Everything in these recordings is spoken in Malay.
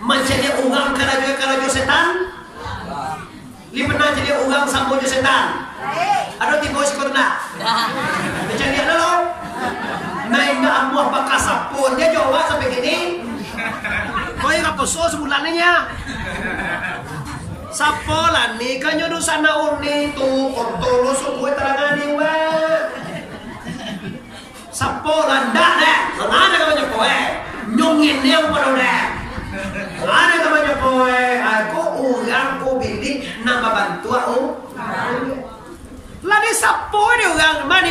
Menjadi ugang karajo setan. Li pernah jadi ugang sampo setan. Ada tipe sekolah. Menjadi ada lo. Naik nggak amuah pakai sapun dia Jawa sampai gini. Kau yang apa so sebulannya? Sapolan nih kan nyodo sana urni tuh kontolo suku terangani wa. Sapolan dah deh. Mana kamu kowe? Nyungin yang pada deh. Mana kamu kowe? Aku ulang ku bidik nama bantu aku. Lagi sapo dia ulang mani.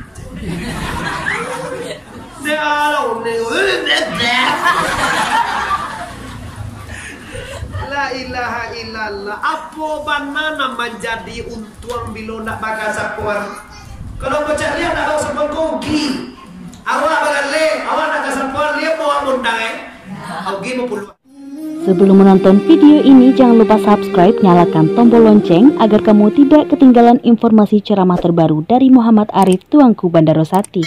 La ilaha illallah. Apa banana menjadi untuang bila nak bakal sapuan? Kalau bocah lihat nak bawa sapuan kogi. Awak bakal le, awak nak sapuan lihat mau mundang kogi mau puluh. Sebelum menonton video ini, jangan lupa subscribe, nyalakan tombol lonceng agar kamu tidak ketinggalan informasi ceramah terbaru dari Muhammad Arif Tuanku Bandarosati.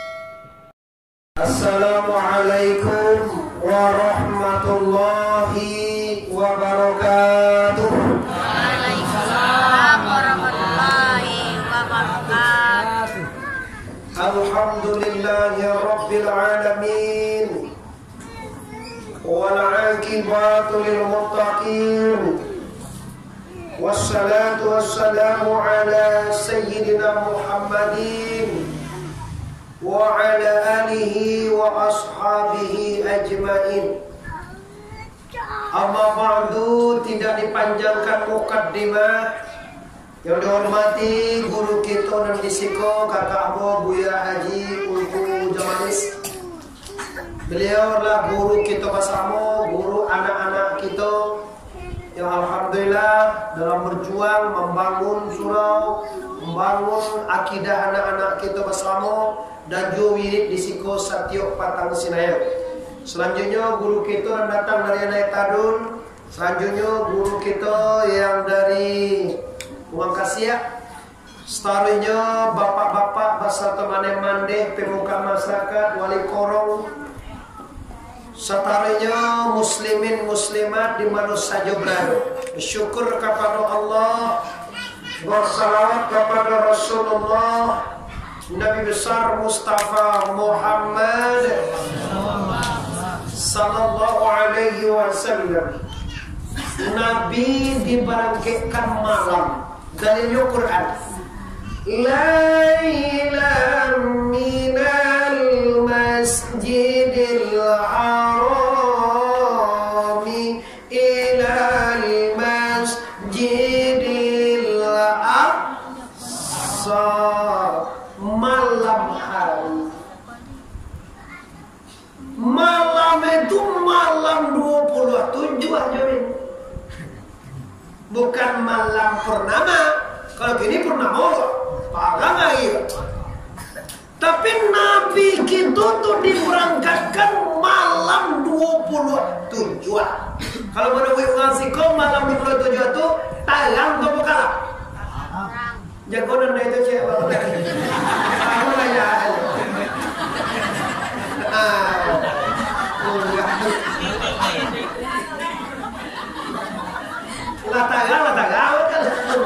Assalamualaikum warahmatullahi wabarakatuh. Waalaikumsalam warahmatullahi wabarakatuh. Alhamdulillahi rabbil alamin. Wal 'aqibatu lil muttaqin. Wassalatu wassalamu ala sayyidina Muhammadin wa ala alihi wa ashabihi ajmain. Amma ba'du, tidak dipanjangkan mukaddimah. Yang dihormati guru kita dan disiko kakak Abu Buya Haji Ulku Jamalis. Beliau adalah guru kita bersama, guru anak-anak kita yang alhamdulillah dalam berjuang membangun surau, membangun akidah anak-anak kita bersama dan juga wirid di Siko Satyo Patang Sinayang. Selanjutnya guru kita yang datang dari Anai Tadun. Selanjutnya guru kita yang dari Wangkasia. Seterusnya bapak-bapak beserta mande pemuka masyarakat, wali korong. Seterusnya muslimin muslimat di mana saja berada. Bersyukur kepada Allah, bersalawat kepada Rasulullah Nabi besar Mustafa Muhammad sallallahu alaihi wasallam. Nabi diberangkatkan malam. Dalil Quran. Lailan minal masjidil harami ilal masjidil aqsa. Malam hari. Malam itu malam 27 aja. Bukan malam purnama. Kalau gini purnama parah lagi. Tapi Nabi kita tuh diberangkatkan malam 27. Kalau menunggu ngasiko malam 27 itu tayang atau bukan? Jagoan itu cewek. Aku aja. Lataga kan.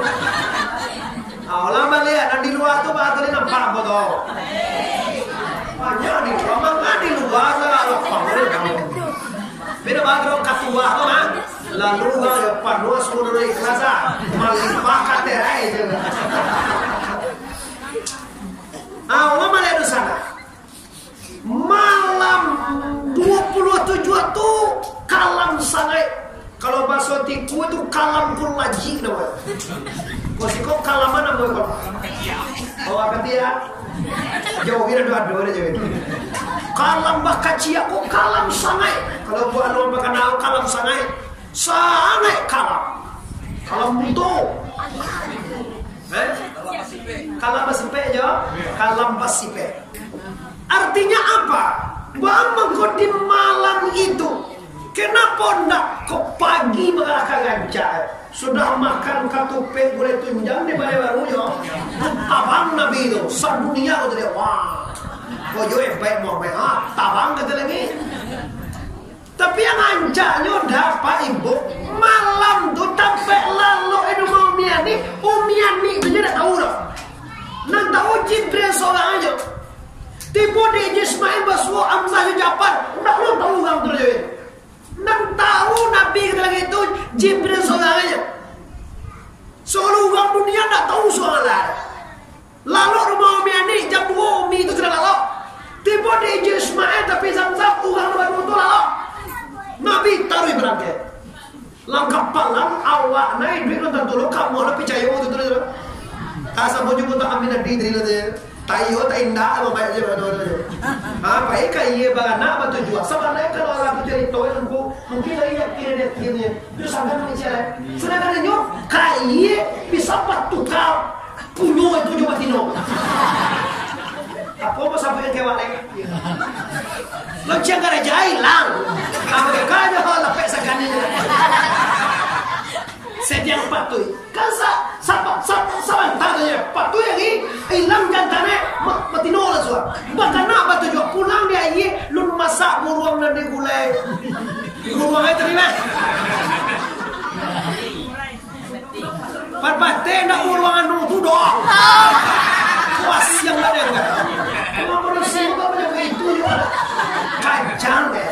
Lama lihat di luar tuh baterai nampak betul. Banyak di luar, mana di luar kalau pamrih kamu. Beda baterai katua tuh kan. Lalu kalau panua suruh dari kelas melimpah katerai itu. Lama lihat di sana. Malam 27 tuh kalam sangat. Kalau bahasa tiku itu kalam pun lagi namanya. Kau kalaman apa kau? Oh apa dia? Jauh kira dua aja. Kalam bakacia kok kalam sangat. Kalau buat lu apa kenal kalam sangat kalam. Kalam butuh. Kalam basipe aja. Kalam basipe. Artinya apa? Bang kau di malam itu. Kenapa ndak kok pagi mereka ngajar? Sudah makan katupe boleh tunjang di balai barunya. Abang Nabi itu sadunia kata dia. Wah, koyo baik mau baik. Tabang kata lagi. Tapi yang anjaknya dapat ibu malam tuh sampai lalu itu mau umiani itu dia tak tahu dah. Nang tahu Jibril seorang aja. Tiba di Ismail Baswo Amzah Japan, ndak lu tahu orang tu je. Nang tahu Nabi kita lagi itu Jibril seorang aja. Seluruh orang dunia ndak tahu soal lah. Lalu rumah umiani jam 2 umi itu sudah lalu. Tiba di Ismail tapi Zamzam orang baru tu lalu. Nabi taruh berangkat. Langkah palang awak naik duit nonton dulu kamu ada percaya waktu itu tu. Asa mau jumpa tak ambil nanti dari tu. Tayo tak indah apa baik je betul. Baik kaya bagana betul juga. Sebenarnya kalau orang tu cerita itu mungkin lagi yakinnya. Itu sangat mencari. Sedangkan itu kaya bisa bertukar punya itu juga tino. Apa apa sampai kewat lagi? Lo jangan ada jailang. Kamu kaya hal lepek sekali. Sediang patuh. Kan sama tanya patuh yang ini hilang jantannya matino lah suah. Bahkan nak batu juga pulang dia ini lun masak buruang dan digulai. Buruang itu ni mah. Parpate nak buruang anu tu doh. Puas yang ada enggak. Kamu berusia apa macam itu juga. Kacang deh.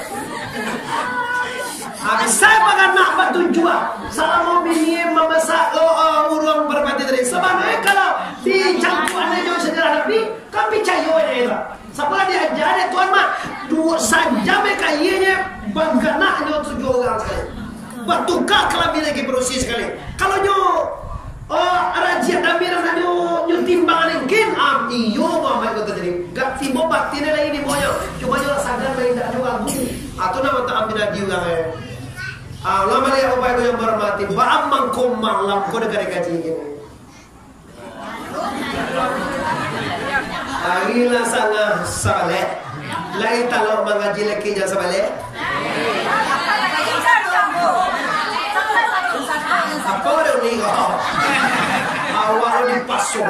Saya pakai nak batu juga. Salah mau bini memasak urang berbati tadi. Sebenarnya kalau dicampurannya jauh sejarah Nabi, kan percaya itu. Setelah diajar Tuhan mah 2 saja mereka ianya bagaimana tujuh orang sekali. Bertukar kelamin lagi berusia sekali. Kalau nyo rajia damiran nyo timbangan mungkin iyo mama itu tadi. Gak timbo baktinya lagi di moyo. Cuma nyo sadar lain tak juga aku. Atau nama tak ambil lagi orang. Lama lihat apa itu yang bermati. Ba'amang malam kau dekat gaji ini. Agila sana sabale. Lain kalau mengaji lagi jangan sabale. Apa ada ni kau? Awal ni pasung.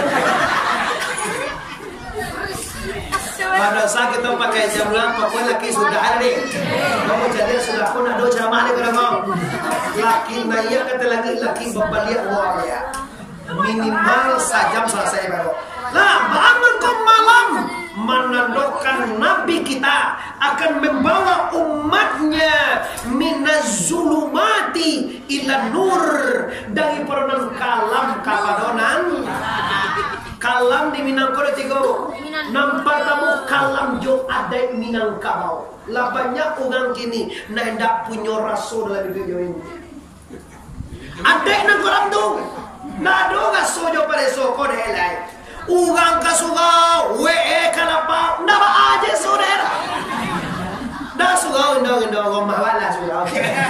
Pada saat kita pakai jam lampu, pun laki sudah ada ni. Kamu jadi sudah pun ada ceramah ni kalau laki naya kata laki berbalik uang ya. Minimal sejam selesai baru. Nah, bangun kau malam menandakan Nabi kita akan membawa umatnya minaz zulumati ila nur dari peranan kalam kapadonan. Kalam di Minangkabau tiga. Nampak tamu kalam jo ada Minangkabau. Lah banyak orang kini nak hendak punya rasul dalam video ini. Ada nak kalam tu. Nak ada rasul jo pada soko delai. Orang kasugau, kenapa? Ndak aja saudara. Dah sugau ndong ngomawala sugau.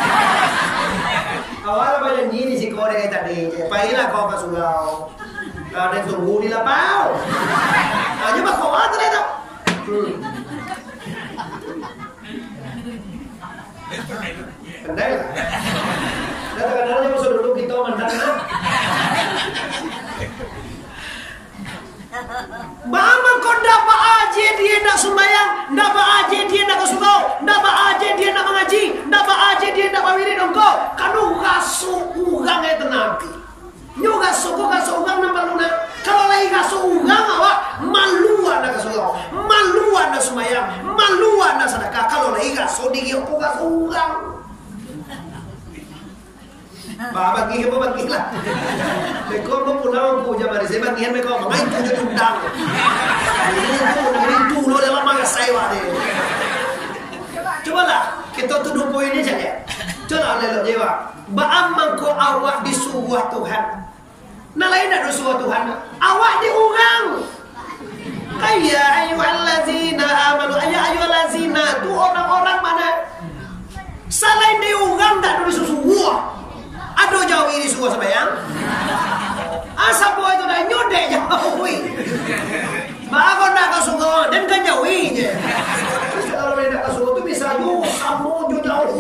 Awal banyak ni si kau dengan tadi. Pailah kau kasugau. Ada tunggu di lapau. Aja mah kau ada itu. Pandai lah. Dah kadang-kadang masuk dulu kita mandang. Mama kau dapat aja dia nak sembahyang, dapat aja dia nak kesugau, dapat aja dia nak mengaji, dapat aja dia nak berwirid engkau. Kanu rasu urang itu Nabi. Nyo rasu urang nampak luna. Kalau lagi rasu urang awak maluan nak kesugau, maluan nak sembahyang, maluan nak sedekah. Kalau lagi rasu dia pun rasu urang. Bagi ke bagi lah. Mereka mau pulang aku jam hari saya bagian mereka main tu jadi undang. Ini tu lo dalam mangga saya wade. Coba lah kita tuduh poin ini saja. Coba lelok jewa. Ba'amang ko awak disuruh Tuhan. Nah lain nak disuruh Tuhan. Awak diurang. Kaya ayyuhallazina amanu ayyuhallazina tu orang-orang mana? Selain diurang tak disuruh. Aduh jauh ini semua sembahyang. Asap buah itu dah nyodek jauh. Bagus nak kasugau dan kan jauh je. Kalau nak kasugau tu bisa jauh, kamu jauh.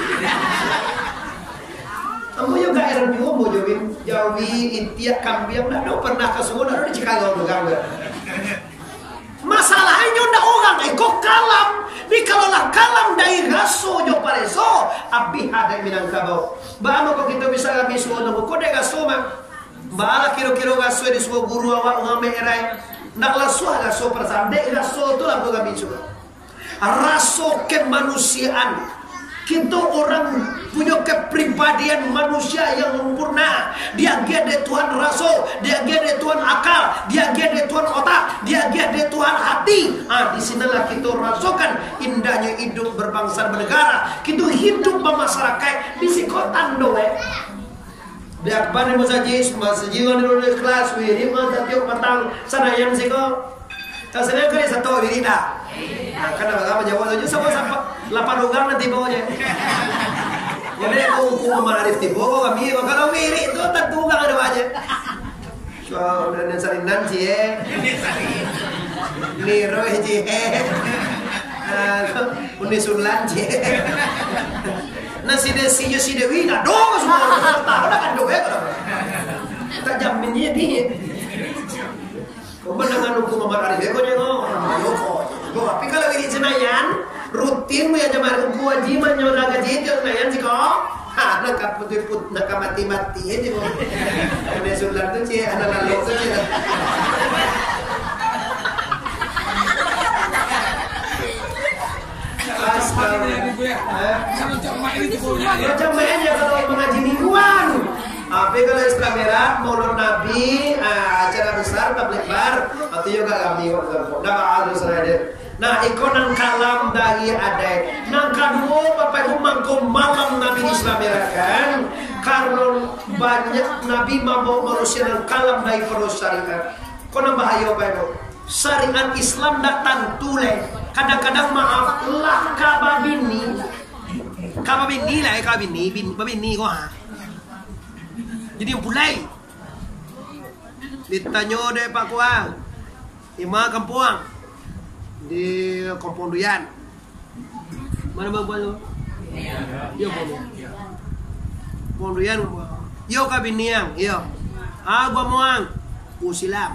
Kamu juga heran juga mau jauh intiak kambing nak do pernah kasugau nak di Chicago tu kan. Masalahnya ndak orang kok kalam Di kalolah kalam dari raso jo pareso abi ada minang kabau. Ba ko kita bisa kami suo no ko de gaso ma. Ba kiro-kiro gaso di suo guru awak ngame erai. Nak laso gaso perasaan de gaso tu lah kami juga. Raso kemanusiaan. Kita orang punya kepribadian manusia yang sempurna. Dia gede Tuhan raso, dia gede Tuhan akal, dia gede Tuhan otak, dia gede Tuhan hati. Di sinilah kita rasakan indahnya hidup berbangsa dan bernegara. Kita hidup bermasyarakat di sikotan doe. Dia pada masa jiwa di kelas wiri mata tiup patang sana yang siko. Tasnya kali satu wiri dah. Karena bagaimana jawab aja sama lapan ugang nanti bawanya. Jadi aku marif tibo kami kalau wiri itu tentu ugang ada aja. So udah salinan sih. Niro sih. Unisunlan sih. Nasi desi si dewi nak dong semua tahu dah kan doa kalau. Tak jaminnya dia. Kau dengan hukum Muhammad Arif kau jangan tapi kalau ini senayan rutin mu ya jamaah hukum wajiban yang laga jadi senayan sih kau nak putih nak mati aja kau ini sudah tu cie anak lalu tu cie macam mana kalau mengaji mingguan. Tapi kalau Islam Merah, Maulid Nabi, acara besar, tabligh bar, atau juga kami dah ada serada. Nah, ikonan kalam dari ada. Nang kedua, bapak ibu mangkum malam Nabi Islam Merah kan, karena banyak Nabi mau manusia dan kalam dari perus syariat. Kau bahaya bapak ibu. Syariat Islam datang tule. Kadang-kadang maaf lah kababini lah kababini kau jadi pulai ditanya deh Pak Kuang Ima Kampuang di Kampung Duyan mana bang lo yo Kampung Duyan yo kabiniang yo gua muang usilam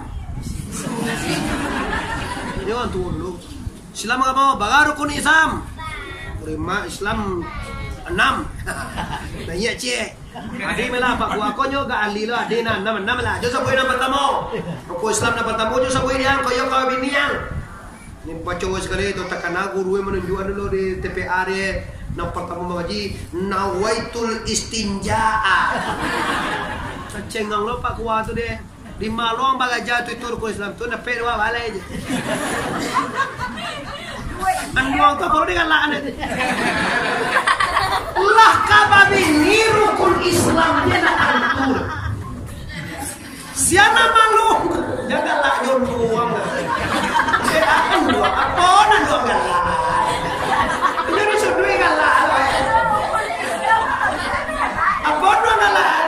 ini orang tuh dulu Islam apa mau baru rukun Islam terima Islam 6 nah iya cie adi mela pak gua konyo ga ahli lah adi na 6 lah jo saboy na pertamo rukun Islam na pertamo jo saboy yang koyo ka binian ni pacongo sekali itu takana guru menunjukkan dulu di TPA na pertamo mengaji nawaitul istinjaa cengang lo pak gua tu deh di malong baga jatuh itu rukun Islam tu na perwa wala aja anduang tu kalau dengan laan lah kababi ni rukun Islam dia nak antur siapa malung janganlah nyon uang dia akan dua apa nak dua galak jadi sudui galak apa dua galak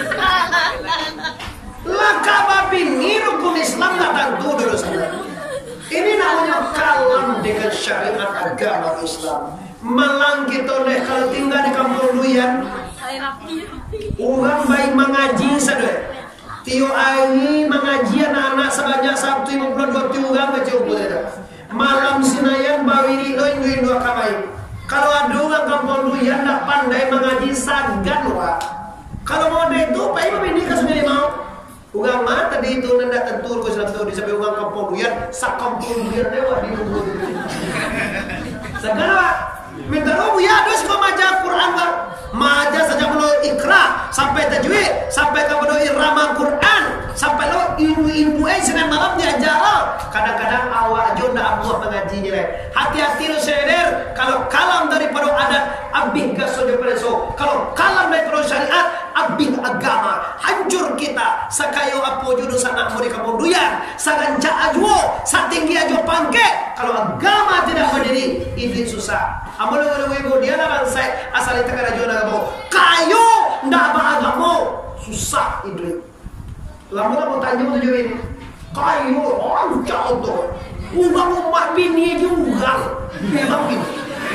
lah kababi ni rukun Islam nak antur dulu sana. Ini namanya kalam dengan syariat agama Islam. Malang kita nih kalau tinggal di Kampung Duyan, orang baik mengaji saja. Tio Aini mengaji anak-anak sebanyak 152 orang baca buku saja. Malam Senayan bawiri loin dua kamai. Kalau ada orang Kampung Duyan tak pandai mengaji sagan wah. Kalau mau ada itu, pak ibu ini kasih mau. Ugang mah tadi itu nanda tentur ko Islam tu di sampai ugang Kampung Duyan, sak Kampung Duyan dewa di rumah. Segala minta lo ya dos ko maca Quran ba. Maca saja mulo ikra sampai tajwid, sampai ke mulo irama Quran, sampai lo ilmu senin malam diajar. Kadang-kadang awak jonda Allah mengajinya. Hati-hati lo seder kalau kalam daripada adat abih gaso preso. Kalau kalam daripada syariat abih agama hancur kita sakayo apo jurusan nak muri Kampung Duyan saganca ajo satinggi ajo pangke kalau agama tidak berdiri ini susah amalo ibu dia lah saya asal itu kan ajo agama kayo ndak agama susah itu lamun mau tanya tu ini kayo orang jauh tu umat bini juga memang gitu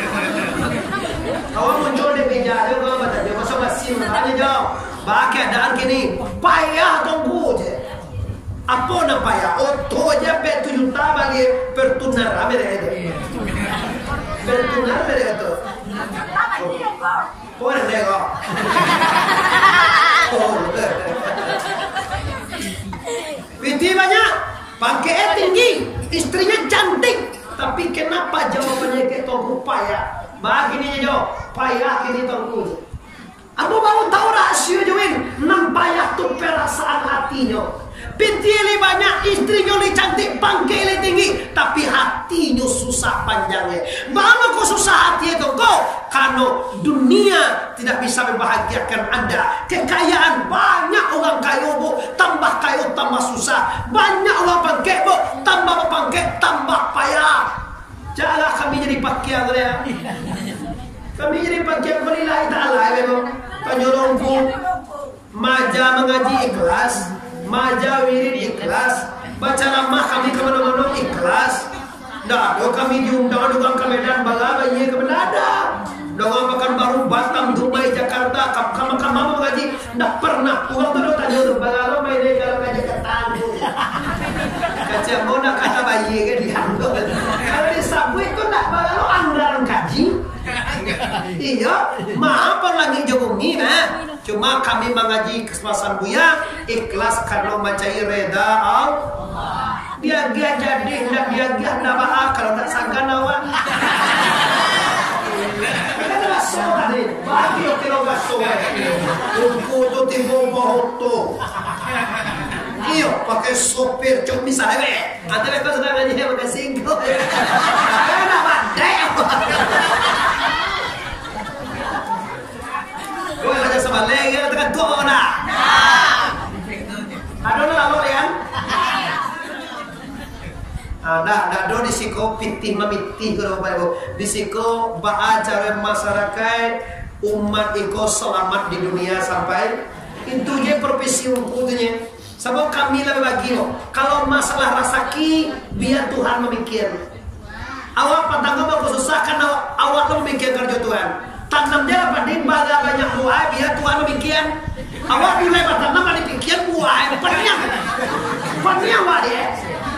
awak muncul di meja dia kau baca dia masuk mesin tanya jawab pakai keadaan kini payah tunggu je apa nak payah oh tu je 7 juta bagi pertunar amir itu Bentunar beda itu. Boleh deh kok. Binti banyak, bangkainya tinggi, istrinya cantik. Tapi kenapa jawabannya kayak tongku payah? Begini Jo, payah kini tongku. Aku baru tahu rahasia Join, nampayah tuh perasaan hatinya. Binti li banyak, istrinya li cantik, bangkai li tinggi, tapi hatinya susah panjangnya. Mana kau susah hati itu kau? Karena dunia tidak bisa membahagiakan Anda. Kekayaan banyak orang kaya bu, tambah kaya tambah susah. Banyak orang bangkai bu, tambah bangkai tambah payah. Janganlah kami jadi pakaian ya. Kami jadi pakaian berilah ta'ala memang. Penyolongku maja mengaji ikhlas, maja wirid ikhlas, baca nama kami kemana-mana ikhlas. Dah, kami diundang dengan ke Medan Bala, iya ke Menada. Dengan makan baru Batam, Dubai, Jakarta, kamu mengaji. Dah pernah uang tu tanya tu Bala main dia kalau kaji ketan. Kaca mana kata bayi ke diambil. Kalau di Subway tu nak Bala anggaran kaji. Iya, maaf lagi jobungi nah. Cuma kami mengaji kesempatan Buya ikhlas karena mencari reda Allah. Dia jadi ndak dia ndak kalau ndak sangka nawa. Kan raso tadi, bagi kilo gaso. Tungku tu timbul bohoto. Iyo pakai sopir cuma misalnya we. Antara kau sedang ngaji pakai singko. Karena badai. Kau aja sama lagi katakan doa nak. Ada lalu ya. Ada do disiko pitih mamitih kalau baru disiko baacara masyarakat umat iko selamat di dunia sampai itu je profesi untuknya. Sebab kami lebih bagi kalau masalah rasaki biar Tuhan memikir. Awak pantang mau susah kan awak memikir kerja Tuhan. Tanam dia apa di baga banyak buah biar Tuhan memikir. Awak mulai bertanam ada pikir buah panjang wah dia.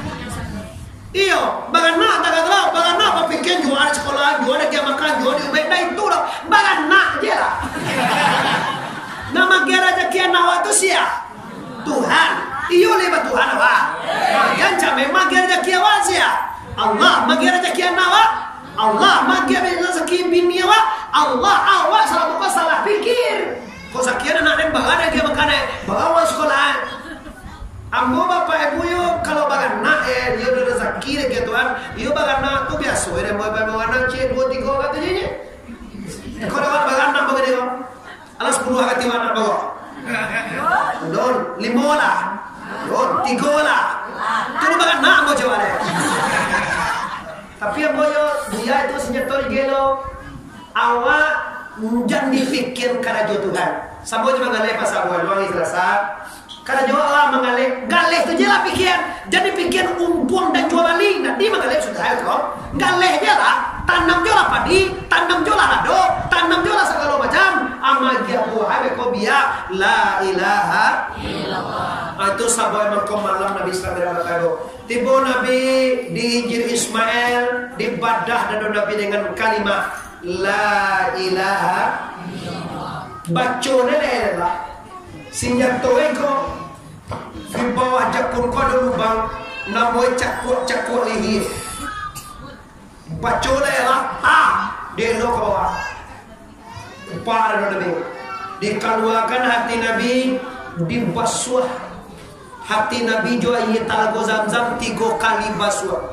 Iyo, bagaimana tak tahu, bagaimana pikir jual sekolah, jual dia makan, jual di rumah, dah itu dah, bagaimana je lah. Nama kira jakian nawa tu siapa? Tuhan. Iyo lebat Tuhan apa? Bagian came magia jakian awak siapa? Allah magia jakian nawa. Allah magia rezeki bini awak. Allah awak salah apa salah pikir. Kau sekian anak dan bagai dia makan, bawa sekolah. Ambo bapak ibu yo kalau bagan nak dia udah rezeki deh Tuhan, yo bagan nak tu biasa, dia mau anak cek 2-3 katanya. Kalau bagan nak bagai dia, alas 10 hati mana bawa? Don 5 lah, don 3 lah. Tu bagan nak mau jawab deh. Tapi ambo yo dia itu senjata gelo, awak jangan dipikir karena Tuhan. Sambo cuma ngalih pasal buat luang ikhlasah. Karena jawab Allah mengalir, galeh tu je lah pikiran. Jadi pikiran umpuang dan jual balik. Nanti mengalir sudah ya kau. Galeh je lah, tanam je lah padi, tanam je lah lado, tanam je lah segala macam. Amal dia buah, kau biar la ilaha illallah. Itu sahabat yang malam Nabi Sallallahu Alaihi Wasallam. Tiba Nabi di Hijri Ismail, dibadah dan Nabi dengan kalimat la ilaha illallah. Bacone adalah senjata eko di bawah jakun kau dulu bang namoi cakuk lihi bacole lah dia lo ke bawah parah Nabi dikeluarkan hati Nabi dibasuh hati Nabi jua iya talago Zamzam 3 kali basuh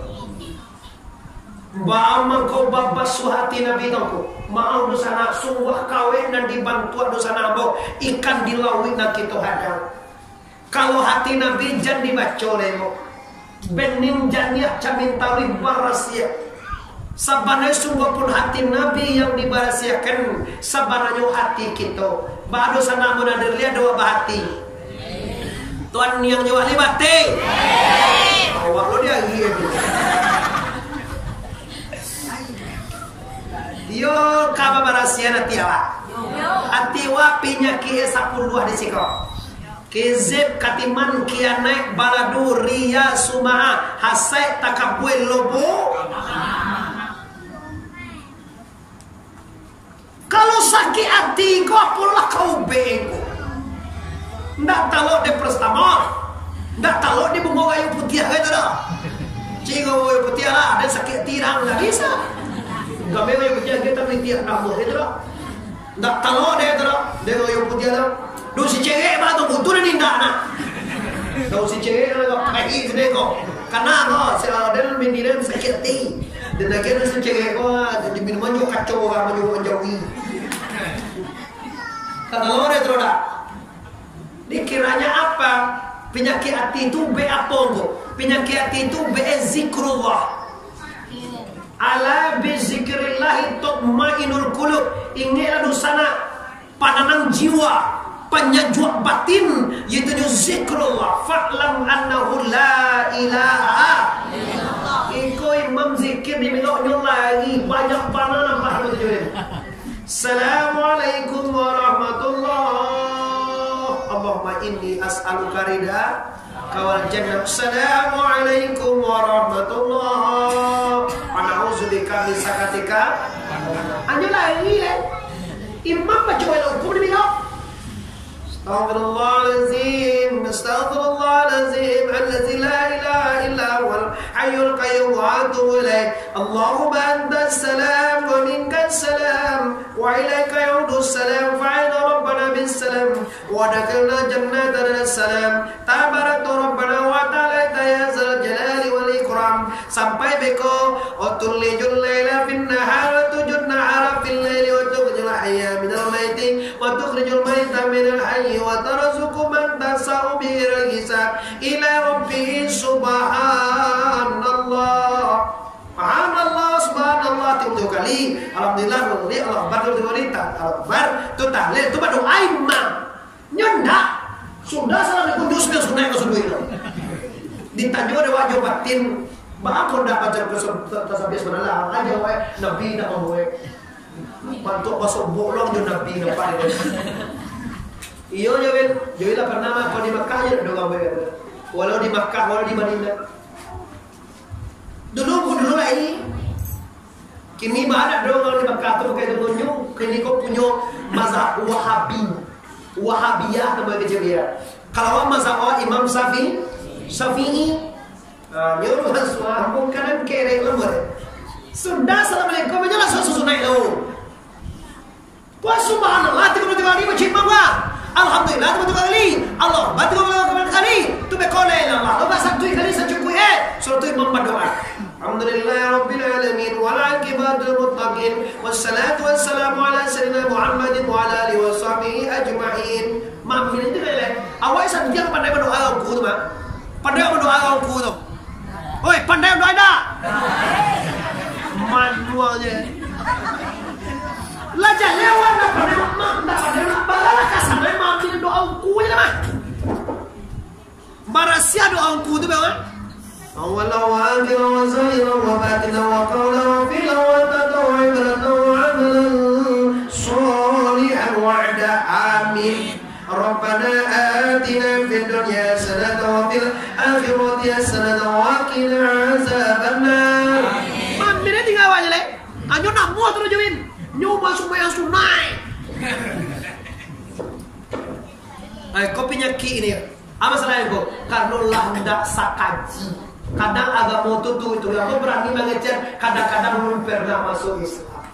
Ba'amang kau basuh hati Nabi tau maaf dosa nak sungguh kawin dan dibantu dosa nabo ikan dilawin nak kita hadang. Kalau hati Nabi jangan dibaca lemo bening janiak camintawi barasia sabanai sungguh pun hati Nabi yang dibarasiakan sabananya hati kita bah dosa nabo nadir lihat dua bahati Tuhan yang nyawa libati awak lo dia gitu. Yo kaba barasia nanti awak. Ati wa pinya ki 10 di siko. Kezeb katiman kia naik baladu ria sumaa hasai takabwe lobo. Kalau sakit hati kau apalah kau bego. Ndak talok de Paracetamol. Ndak talok de bunga kayu putih gitu dah. Cing kayu putih lah, dan sakit hati dah nggak bisa. Kami kayu putih kita mesti nak gitu dah. Ndak talok de itu dah, de kayu putih dah. Do si cewek mah tu butuh ni ndak nak. Do si cewek lah kayak itu deh kau. Karena kau selalu mendiram sakit hati. Dan akhirnya si cewek kau di minuman juga kacau kan menjauhi. Kata lo deh terus dah. Dikiranya apa? Penyakit hati itu be apa kok? Penyakit hati itu be zikrullah. Ala bi zikrillah tatmainul qulub. Inilah dosana pananang jiwa, penyejuk batin, yaitu zikrullah. Fa'lam annahu la ilaha illallah. Iko imam zikir di miloknya lagi banyak pananang Pak Hamid. Assalamualaikum warahmatullahi. Allahumma inni as'aluka ridha kawal jannah. Assalamualaikum warahmatullahi wa na'udzubika min sakatika. Anjo lagi le. Imam baca hukum di milok. Astaghfirullahalazim, astaghfirullahalazim, allazi la ilaha illa huwal hayyul qayyum wa atubu ilaih. Allahumma antas salam wa minkas salam wa ilaika yaudus salam fa'ina rabbana bis salam wa dakhalna jannata salam tabarakta rabbana wa ta'ala ya zal jalali wal ikram. Sampai beko utulijul laila fin nahar wa tujud nahara fil laili wa tukhrijul hayya minal maiti wa tukhrijul maita minal hayyi wa tarzuqu man tasau bihil hisab ila rabbihi subhanallah. Subhanallah, subhanallah 7 kali. Alhamdulillah, alhamdulillah, Allah akbar 7 kali. Akbar tu tahlil tu berdoa imam. Nyonda sudah salah dikunduskan sunai ke sunai itu. Ditanjur ada wajib batin. Bahkan dah baca tasbih subhanallah aja wae nabi nak wae. Bantu masuk bolong jo nabi nampak dia. Iyo Joel lah pernah kalau di Makkah aja doa wae. Walau di Makkah, walau di Madinah. Dulu lagi. Kini ada doa di Makkah tu kayak tunjuk. Kini kau punya mazhab Wahabiyah nama kerja dia. Kalau mazhab Imam Syafi'i, nyuruh semua bukan kere lembar. Sudah assalamualaikum aja lah susu naik lo. Puas subhanallah 33 kali macam mana? Alhamdulillah 33 kali. Allah bantu kali. Tu bekole Allah. Lo bahasa 1 kali secukup surat tu imam berdoa. Alhamdulillah rabbil alamin wal aqibatul muttaqin wassalatu wassalamu ala sayyidina Muhammadin wa ala alihi washabihi ajma'in. Mamin itu lele. Awak sanjang pandai berdoa aku tu mah. Pandai berdoa aku tu. Oi, pandai berdoa dah. Manualnya. Lajar lewat nak pandai nak balalah kasar mamin doa aku je mah. Marasia doa aku tu mah. أولا وآخرا وزاهرا وباطنا وقولا وفيلا وتدا وعبرة وعملا صالحا وعدا آمين. ربنا آتنا في الدنيا حسنة وفي الآخرة حسنة وقنا عذاب النار. Mamin tinggal aja le. Anjo nak muat terus jawin. Nyu masuk bayang sunai. Kau penyakit ini. Apa salahnya kau? Karena lah hendak sakaji. Kadang agama itu aku berani mengejar. Kadang-kadang belum pernah masuk Islam.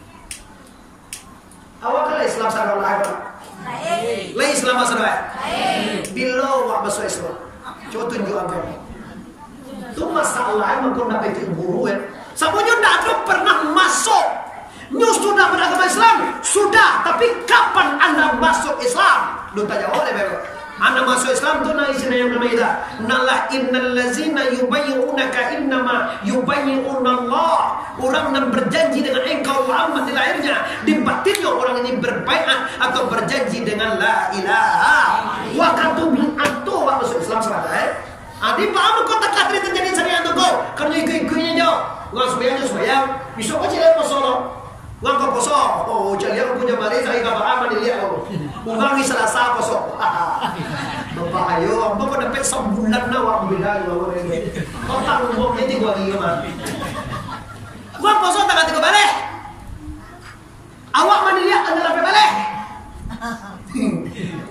Awak kalau Islam sadar lah lah Islam sadar. Bila awak masuk Islam, coba tunjuk agama. Itu masalah yang kau dapat guru Semuanya tidak pernah masuk. Nyu sudah beragama Islam sudah, tapi kapan anda masuk Islam? Lu tanya oleh bapak. Anda masuk Islam tu nak isi yang nama Nalah innal lazina yubayyi'unaka innama yubayyi'unallah. Orang yang berjanji dengan engkau Muhammad di lahirnya, di batinnya orang ini berbaiat atau berjanji dengan la ilaha wa katubil antu wa masuk Islam sahabat. Adi paham kau tak kadri terjadi syariat tu kau. Kerja ikut-ikutnya jauh. Nggak sembahyang. Besok kau cilat masalah. Nggak kau kosong. Oh, jadi aku punya mari saya nggak paham dilihat kau. Ulangi Selasa kosong. Bapak ayo, bapak dapat sebulan na wak beda bapak ini. Kau tak ngomong ini gua lagi mah. Gua kosong tak kata balik. Awak mandi lihat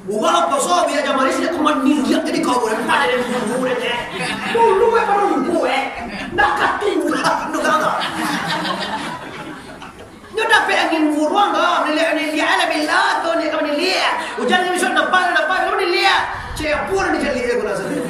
Bukan poso biar Jamanis dia teman miliar jadi kau boleh pada dia bulu dia. Bulu baru gue. Nak kating lah, nak apa? Nyo dapat angin buruang ah, ni ala billah tu ni kau ni lihat. Hujan ni besok nampak kau ni lihat. Cek pun ni jadi dia guna sendiri.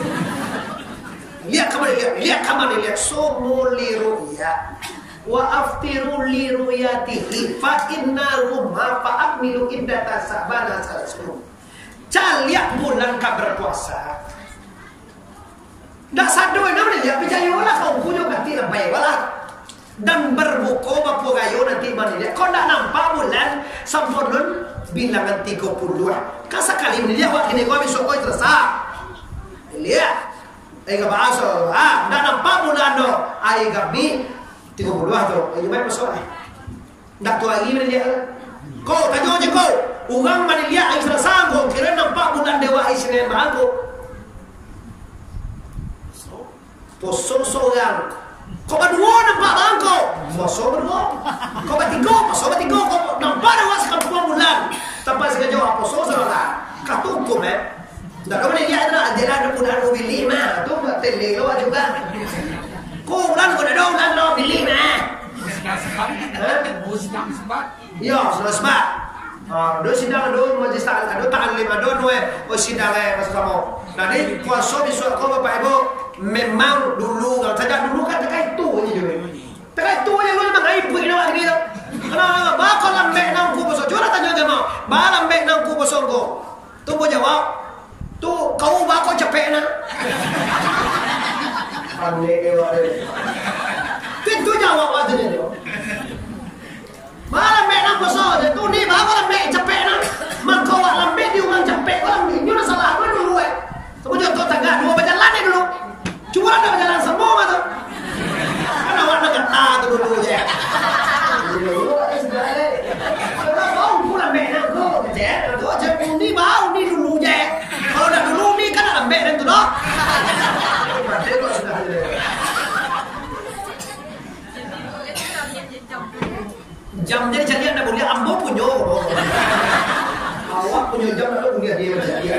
Lihat kamu lihat. Somo liruya. Wa aftiru liruyatihi fa inna rumha fa akmilu iddata sabana salasun. Lihat bulan kau berpuasa. Dah sadoi nama dia percaya wala kau punya ganti lampai wala. Dan berbuka bapa gayo nanti mana dia. Kau dah nampak bulan sampurna bilangan 32. Sekali dia awak kini kau besok kau terasa. Lihat. Ega bahasa. Dah nampak bulan do. Ai gabi 32 tu. Ai mai masuk ai. Dak tu lagi dia. Kau tanya je kau. Orang mana lihat ai terasa kau kira nampak bulan dewa Isnin bahago. Poso seorang. Kau berdua nampak bangko. Poso berdua. Kau bertiga. Poso bertiga. Kau nampak dewa sekampuan bulan. Sampai sekejap jawab poso seorang. Kau hukum tak kau boleh lihat tak. Dia ada bulan mobil 5. Tu telik kau juga. Kau bulan kau ada bulan mobil 5. Sidang sebat. Ya, sudah sebat. Do sidang do majlis taklim do oh sidang masa sama. Jadi puasa besok kau Bapak Ibu memang dulu kalau saja dulu kan tekai itu aja juga. Tekai itu aja lu memang aib buat nak gini tu. Kenapa? Bakal lambek nang ku besok. Coba tanya dia mau. Ba lambek nang ku besok kau. Tu boleh jawab. Tu kau bakal capek nak. Aneh awak dia. Itu jawab aja dia. Malam mek nak besok tu ni bakal lambek capek nak. Mangkau lambek dia orang capek orang ni. Dia salah apa dulu Kamu contoh tangga dua berjalan ni dulu. Cuma ada berjalan semua tu. Kan awak nak kata tu dulu je. Dulu sebenarnya. Kau pulang mek nak kau je. Tu je ni bau ni dulu je. Kalau dah dulu ni kan lambek dan tu dah. Jam jadi jadi anda boleh ambo punya. Awak punya jam ada boleh dia macam dia.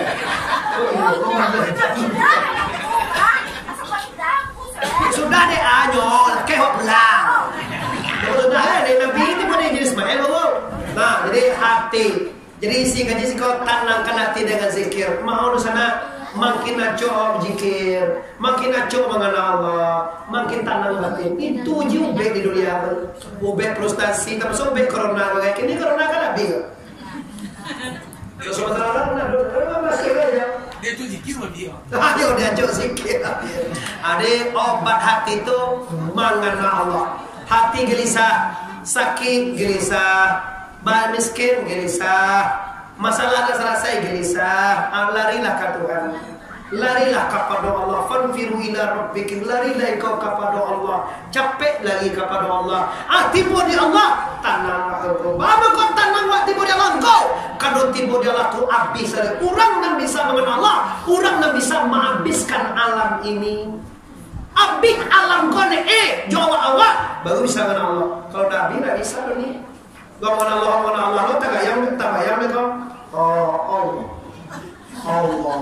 Sudah deh anyol, kayak pulang. Sudah deh Nabi itu pun jadi Ismail baru. Nah jadi hati. Jadi isi kaji si kau tanamkan hati dengan zikir. Mau di sana makin acok zikir, makin acok mengenal Allah, makin tanam hati. Itu je ubek di dunia. Ubek frustasi, termasuk ubek corona. Kayak ini corona kan habis. Yo sebentar masih aja. Dia tu zikir dia. Ayo dia acok zikir. Ada obat hati itu mengenal Allah. Hati gelisah, sakit gelisah, bahan miskin gelisah, masalah tak selesai gelisah, larilah ke Tuhan, larilah kepada Allah, fanfiru ila rabbikum, larilah kau kepada Allah, capek lagi kepada Allah, tipu di Allah, tanang kau, apa kau tanang waktu tipu di Allah kau, kalau tipu di Allah tu habis, orang yang bisa mengenal Allah, orang yang bisa menghabiskan alam ini. Habis alam kau ni, jawab awak, baru bisa mengenal Allah. Kalau dah habis, tak bisa ni. Kau mengenal Allah, lo tak bayang kau. Oh, Allah.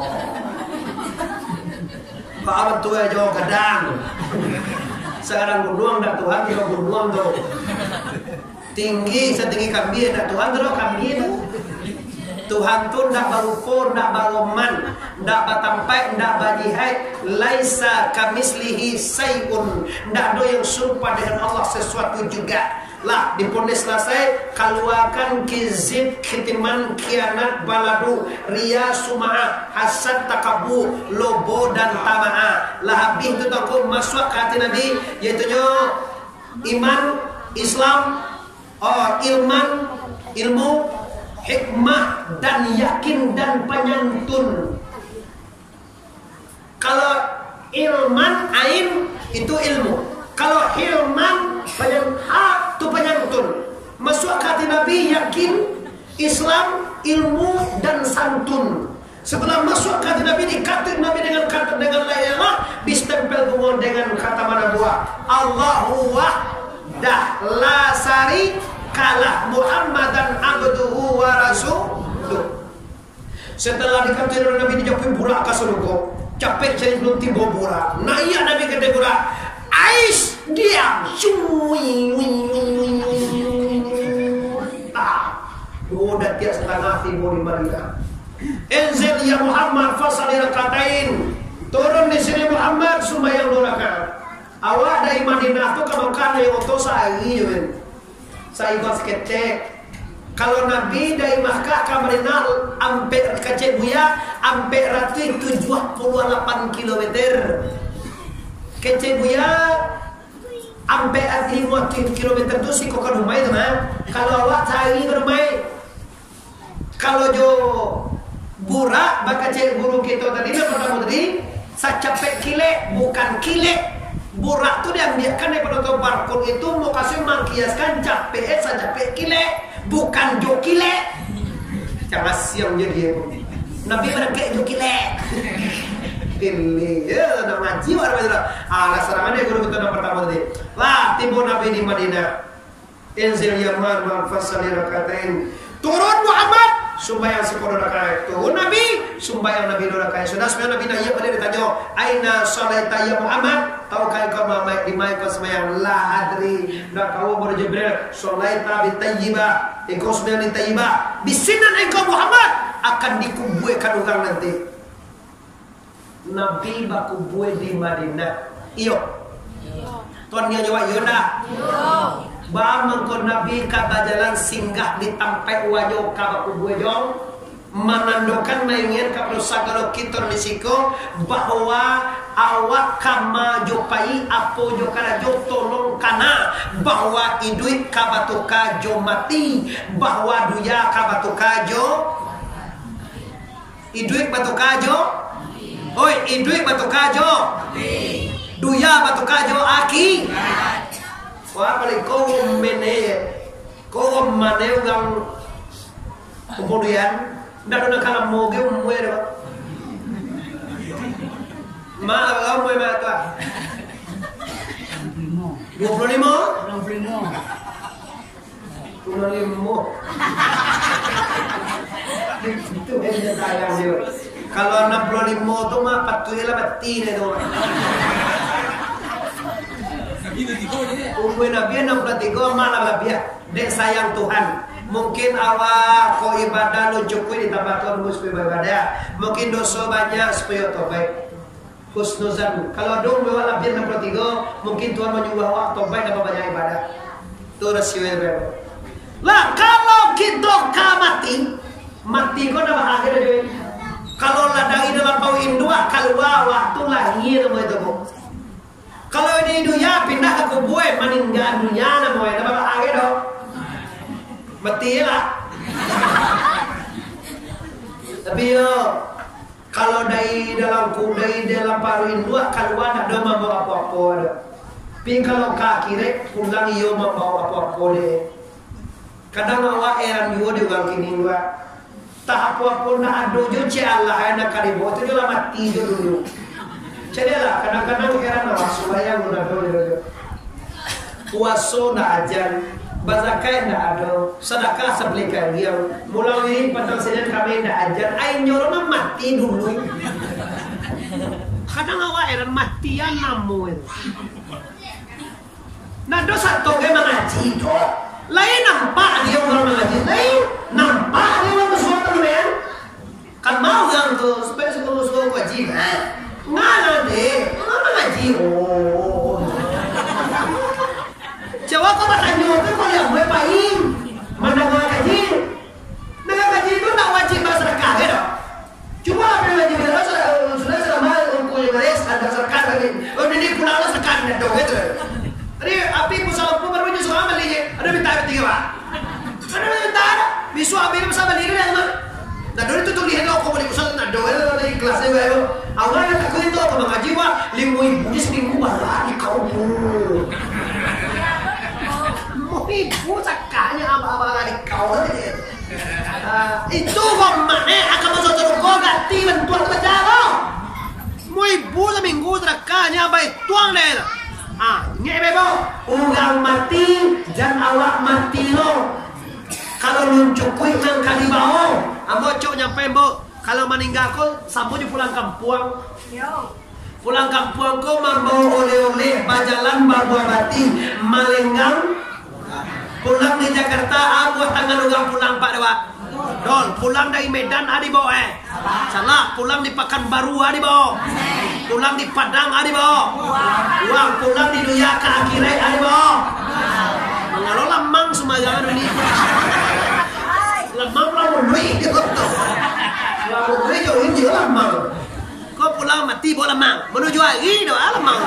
Kau awak tu jawab kadang. Sekarang berdoang tak Tuhan, kita berdoang tu. Tinggi, setinggi kambing tak Tuhan, terus kambing tu. Tuhan tu ndak barupo, ndak baroman, ndak batampai, ndak bajihai, laisa kamislihi sayun, ndak ada yang serupa dengan Allah sesuatu juga. Lah diponis selesai, keluarkan kizib, khitiman, kianat, baladu, ria, suma'a, hasad, takabu, lobo dan tama'a. Lah habis itu aku masuk ke hati Nabi, yaitu iman, Islam, ilmu, hikmah dan yakin dan penyantun. Kalau ilman ain itu ilmu. Kalau hilman itu penyantun. Masuk ke hati Nabi yakin, Islam, ilmu dan santun. Setelah masuk ke hati Nabi dikatakan Nabi dengan kata dengan la ilaha, distempel dengan kata mana buah. Allahu wahdah la syarika lah Muhammadan abduhu wa rasuluh. Setelah dikatakan oleh Nabi dijawab burak ke surga. Capek cari belum tiba burak. Nah iya Nabi kata burak. Ais diam. Udah tiap setengah tiba di Madinah. Enzil ya Muhammad fasali rakatain. Turun di sini Muhammad sembahyang 2 rakaat. Awak dari Madinah tu kalau kan yang otos sehari je. Saya ikut seketek. Kalau Nabi dari Makkah ke Madinah ampe kecek buya ampe rati 78 km. Kecek buya ampe 50 km tu si kok rumai tu mah. Kalau awak sehari rumai. Kalau jo burak bakal cek guru kita tadi pertama tadi saya capek kile bukan kile. Burak tu dia ambilkan daripada barcode itu mau kasih mengkiaskan capek saya capek kile bukan jo kile. Jangan siang jadi Nabi mereka jo kile. Ini ya nak ngaji orang macam lah serangan dia guru kita pertama tadi. Lah tiba Nabi di Madinah. Enzil Yaman fasali rakatain. Turun Muhammad sumbayang 10 rakaat. Turun Nabi sumbayang Nabi 2 rakaat. Sudah semua Nabi nanya pada ditanya, "Aina shalaita ya Muhammad?" Tahukah kau di mai kau sembahyang? La adri. Dak kau baru Jibril, shalaita bi Tayyibah. Engkau sembahyang di Tayyibah. Di sini engkau Muhammad akan dikubuikan orang nanti. Nabi bakubui di Madinah. Iyo. Tuan dia jawab, "Yo dah." Yo. Ba mengko Nabi kata jalan singgah di tampai wajo ka kubue jong menandakan maingin ka sagalo kita risiko bahwa awak kama jopai apo jo kana jo tolong kana bahwa iduit ka batuka jo mati bahwa duya ka batuka jo iduit batuka jo oi iduit batuka jo duya batuka jo aki. Wah paling kau mana yang kemudian dah nak kalam moge muere. Ma agak muere apa? 25. Itu hanya sayang dia. Kalau 65 tu mah patulah mati dia tu. Umur Nabi 63 malah lebih dek sayang Tuhan. Mungkin awak kau ibadah lo cukup di tempat Tuhan supaya ibadah. Mungkin dosa banyak supaya tobat. Husnuzan. Kalau dong bawa lebih 63, mungkin Tuhan menyuruh awak tobat dan banyak ibadah. Itu rasio lah kalau kita mati kau dah akhir aja. Kalau ladang dalam bau indua keluar waktu lahir mau itu bu. Kalau di dunia pindah ke kubur, meninggal dunia nama itu apa lagi dong? Mati lah. Tapi yo, kalau dari dalam paru indua keluar tak ada membawa apa-apa. Tapi kalau kaki rek pulang yo membawa apa-apa deh. Kadang awak eran yo di orang kini dua. Tak apa-apa nak ado jo ce Allah anak karibo tu jo mati jo dulu. Carilah kadang-kadang heran awak sembahyang udah dulu. Puasa nak ajan, bazakai nak ada, sedekah sebelikan dia. Mulai petang Senin kami nak ajan, ai nyorona mati dulu. Kadang awak heran matian namu itu. Nah dosa toge mengaji tu. Lain nampak dia orang mengaji, lain nampak dia orang sesuatu men. Kan mau yang tu supaya sekolah wajib. Ngana deh, ngana ngaji. Oh. Jawab kau bertanya tu kau yang gue paling mana gue ngaji? Dengan ngaji itu tak wajib bersedekah, ya dok. Cuma apa yang wajib bersedekah sudah selama untuk beres ada sedekah lagi. Oh ini pulang lah sedekah dok itu. Tadi api pusat pun baru nyusul amal lagi. Ada minta tiga pak. Ada minta ada. Bisu api pusat balik ni apa? Nah dulu itu tuh lihat kau balik pusat nak doa dari kelasnya gue. Awak yang takut itu apa mengaji wah 5.000 di seminggu balah di kau bu. 5.000 sakanya apa di kau aja. Itu kok mana akan masuk kau ganti bantuan kerja kau. 5.000 seminggu sakanya baik tuang deh. Ini bebo orang mati dan awak mati lo. Kalau luncukui nang kali bau, ambo cok nyampe mbok. Kalau meninggal kau sambung pulang kampung. Pulang kampung kau membawa oleh-oleh, bajalan, bawa bati, malenggang. Pulang di Jakarta, buat tangan orang pulang Pak Dewa. Dol, pulang dari Medan adi bawa salah, pulang di Pekanbaru adi bawa. Pulang di Padang adi bawa. Uang pulang di Duyaka akhirnya adi bawa. Mengalau lamang sembarangan ini. Lamang lamun duit gitu. Lamun duit jauh ini lamang. Kau pulang mati bawa lamang, menuju hari doa lamang.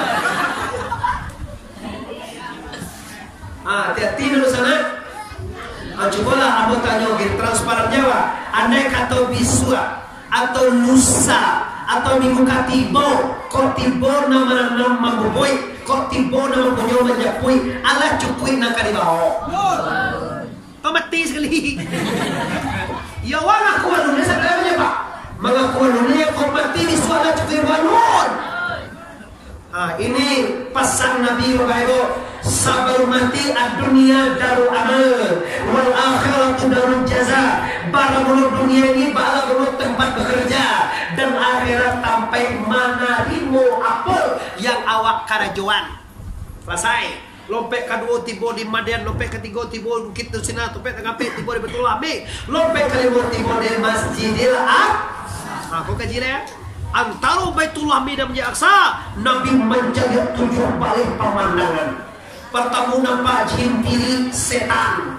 Hati-hati dulu sana. Cobalah abang tanya transparan Jawa. Andai kata bisua atau lusa atau minggu katibo, kau tibo nama mamboy, kau tibo nama punya menjapui, Allah cukui nak kalibaho. Kau mati sekali. Ya wala aku walunya sebenarnya Pak. Mengaku walunya kau mati bisua Allah cukui walun. Ini pesan Nabi Bapak Ibu. Sabar mati dunia darul amal wal akhiratu darul jaza. Bala mulut dunia ini bala mulut tempat bekerja, dan akhirat sampai mana ilmu apa yang awak karajuan. Selesai. Lompek kedua tiba di Madian, lompek ketiga tiba Bukit Tusina, lompek ngape tiba di Betul Ami, lompek kelima tiba di Masjidil Aqsa. Kau kaji ya? Antara Baitullah Ami dan Masjid Aqsa, Nabi menjaga 7 balik pemandangan. Pertama nampak jin diri setan.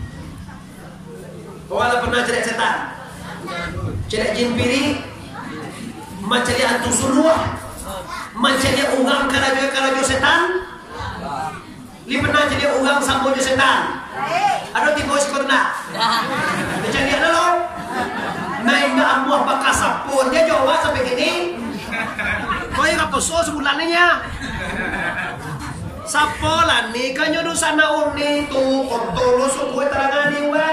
Wala pernah cerita setan. Cerita jin piri, macam dia hantu suruh, macam dia unggang karajo setan. Li pernah jadi unggang sambojo setan. Ada tipe sekorna. Macam dia dulu. Naik nggak amuah bakas sapun dia jawab sampai gini. Kau yang apa so sebulannya? Sapolan nih kan nyodo sana uni tuh kontolo suku terangani wa.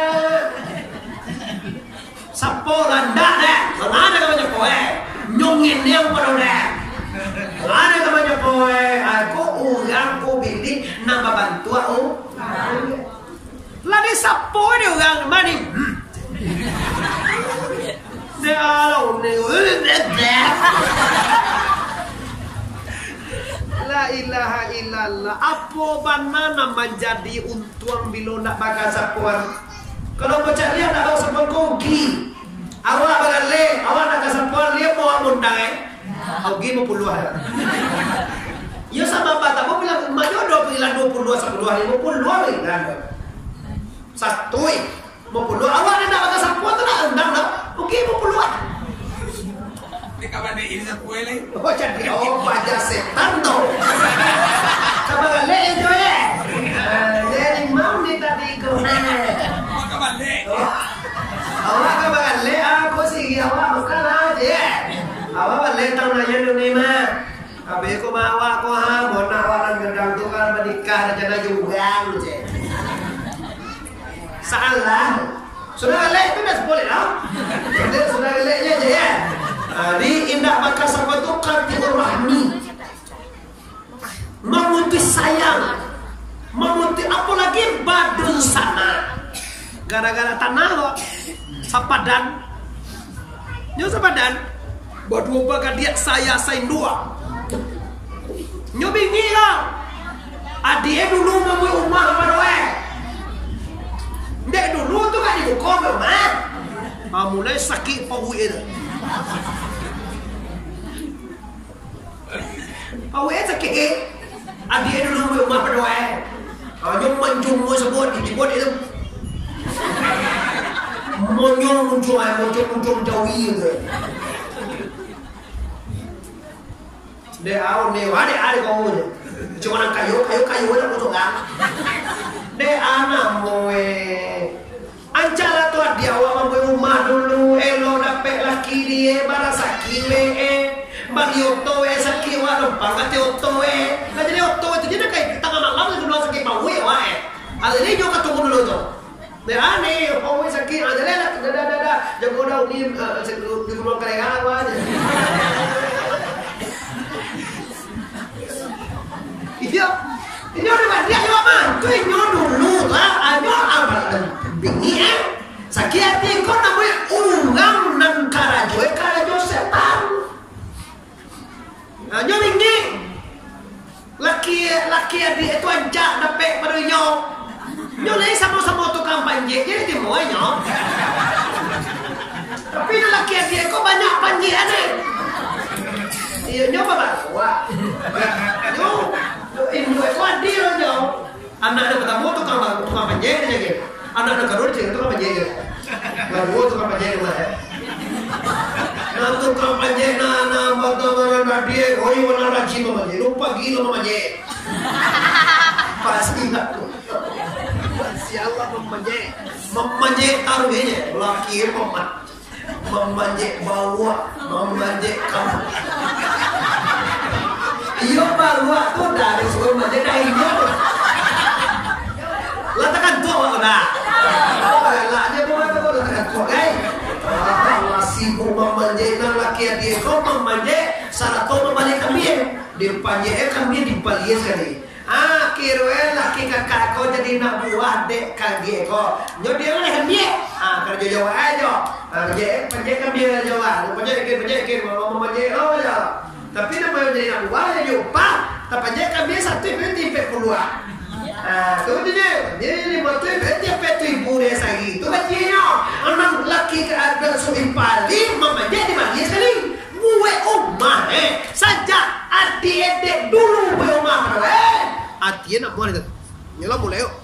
Sapolan dah deh, mana namanya poe? Nyongin yang pada deh. Mana namanya poe? Aku urang ku bili nambah bantu aku. Lah di sapo dia urang mani. Dia alau nih. La ilaha illallah. Apa banana menjadi untuang bila nak bakal sapuan? Kalau macam dia nak bawa sapuan kogi, awak bakal le, awak nak sapuan dia mau mundang kogi mau puluhan. Ya sama apa? Tak mau bilang majodoh bilang 22 10 50 bilang. Satu mau puluh awak nak bakal sapuan tu nak undang dah. Kogi mau puluhan. Kapan ini sepuele? Oh jadi baca setan tu. Kapan le itu ya? Jadi mau ni tadi kau. Kapan le? Awak kapan le? Aku sih awak bukan aja. Awak le tahu nanya ni mah. Abi aku mau aku mau nak orang gendang tu kan menikah rencana juga je. Salah. Sudah le itu dah boleh tak? Sudah le je ya. Di indah maka sahabat itu qatilur rahmi, memutus sayang, memutus apalagi badun sana. Gara-gara tanah kok sapadan, nyo sapadan, buat dua baga dia saya dua. Nyo bingi lah, adik dulu mau rumah apa doe, dek dulu tuh kan ibu kau memang, mulai sakit pahui itu. Awak sakit ke? Adik dulu mau rumah berdoa. Nyom manjung mau sebut itu. Monyong muncul jawi itu. Dia awak ni, ada kau ni. Cuma nak kayu ada muncul kan? Dia anak moe. Ancara tu dia awak mau rumah dulu. Elo dapat laki dia barasa kile. Bagi oto sakit wa pangkat oto jadi oto itu dia kayak tengah malam itu bilang sakit pawe wa ada ni juga ketemu dulu tu dia aneh pawe sakit ada dah jago dah ni di rumah kerengan wa iya ini orang dia juga mah tu nyo dulu lah ayo apa bingi sakit hati kau namanya unggang nan karajoe Anak pertama tukang panjang aja gitu. Anak kedua dia tukang panjang gitu. Baru tukang panjang mana? Nah tukang panjang na bagaimana dia? Oh iya mana rajin mama dia. Lupa gila mama dia. Pasti nggak tuh. Siapa memanjek taruhnya laki memanjek bawa memanjek kamu. Iya bawa tuh dari suruh manjek dahingnya. Letakkan tua nak. Lah dia mau letakkan tua guys. Sibuk memanjek nang laki dia kau memanjek sarato memanjek kami. Dia panjek kami dipalias sekali. Kirwe laki kakak kau jadi nak buah dek kaki kau. Jadi dia leh kami. Kerja Jawa aja. Panjek kami Jawa. Panjek mau memanjek oh ya. Tapi nama jadi nak buah ya lupa. Tapi panjek kami satu itu peluang. Kemudian dia ini betul dia petui bure sagi. Tu bacinya anak laki ke ada suin paling memanjek di bagi sekali. Gue umah saja adik-adik dulu gue umah Atian nak buat itu, nyala mulai yuk.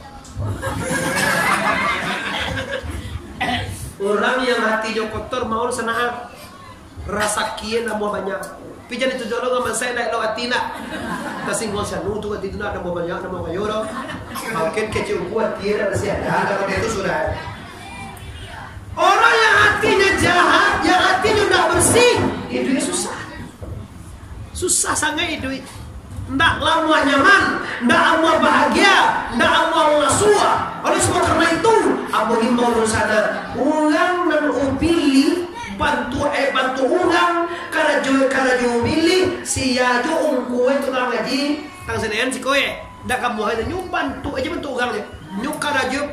Orang yang hatinya kotor mau senang rasa kian nak buat banyak. Pijan itu jodoh dengan saya nak lawat tina. Kasih ngosah nutu hati itu nak buat banyak nak buat bayar. Mungkin kecil buat tiada masih ada kalau itu sudah. Orang yang hatinya jahat, yang hatinya tidak bersih, itu susah. Susah sangat itu. Ndak lama nyaman, ndak lama bahagia, ndak lama lasua. Oleh sebab karena itu, aku himbau sana ulang dan upili bantu ulang karajo pilih siajo ungku itu nang ngaji tang senean si koe. Ndak kamu hanya nyu bantu aja bantu ulang ya. Nyu karajo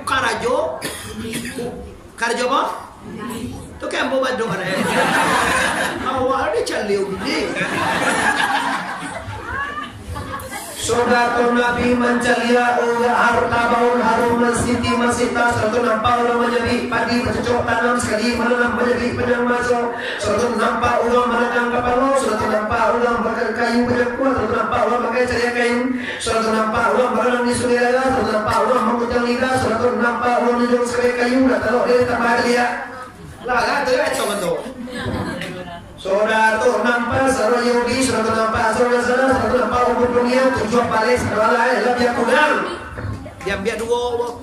apa? Tuh kayak mau bantu kan ya. Awalnya caliu gini. Saudara Nabi mencelia harta baun harum siti masita serta nampak orang menjadi padi bercocok tanam sekali menanam menjadi pedang masuk serta nampak orang menanam kapal serta nampak orang pakai kayu berkuat serta nampak orang pakai ceria kain serta nampak orang berenang di sungai raya serta nampak orang mengutang lidah serta nampak orang menjual sekali kayu dan taruh dia tambah dia lah kan tu ya coba tu. Saudara tu nampak saudara Yahudi, saudara nampak saudara sana, saudara nampak umur dunia, tujuan balik saudara lain, lebih kurang. Dia biar dua.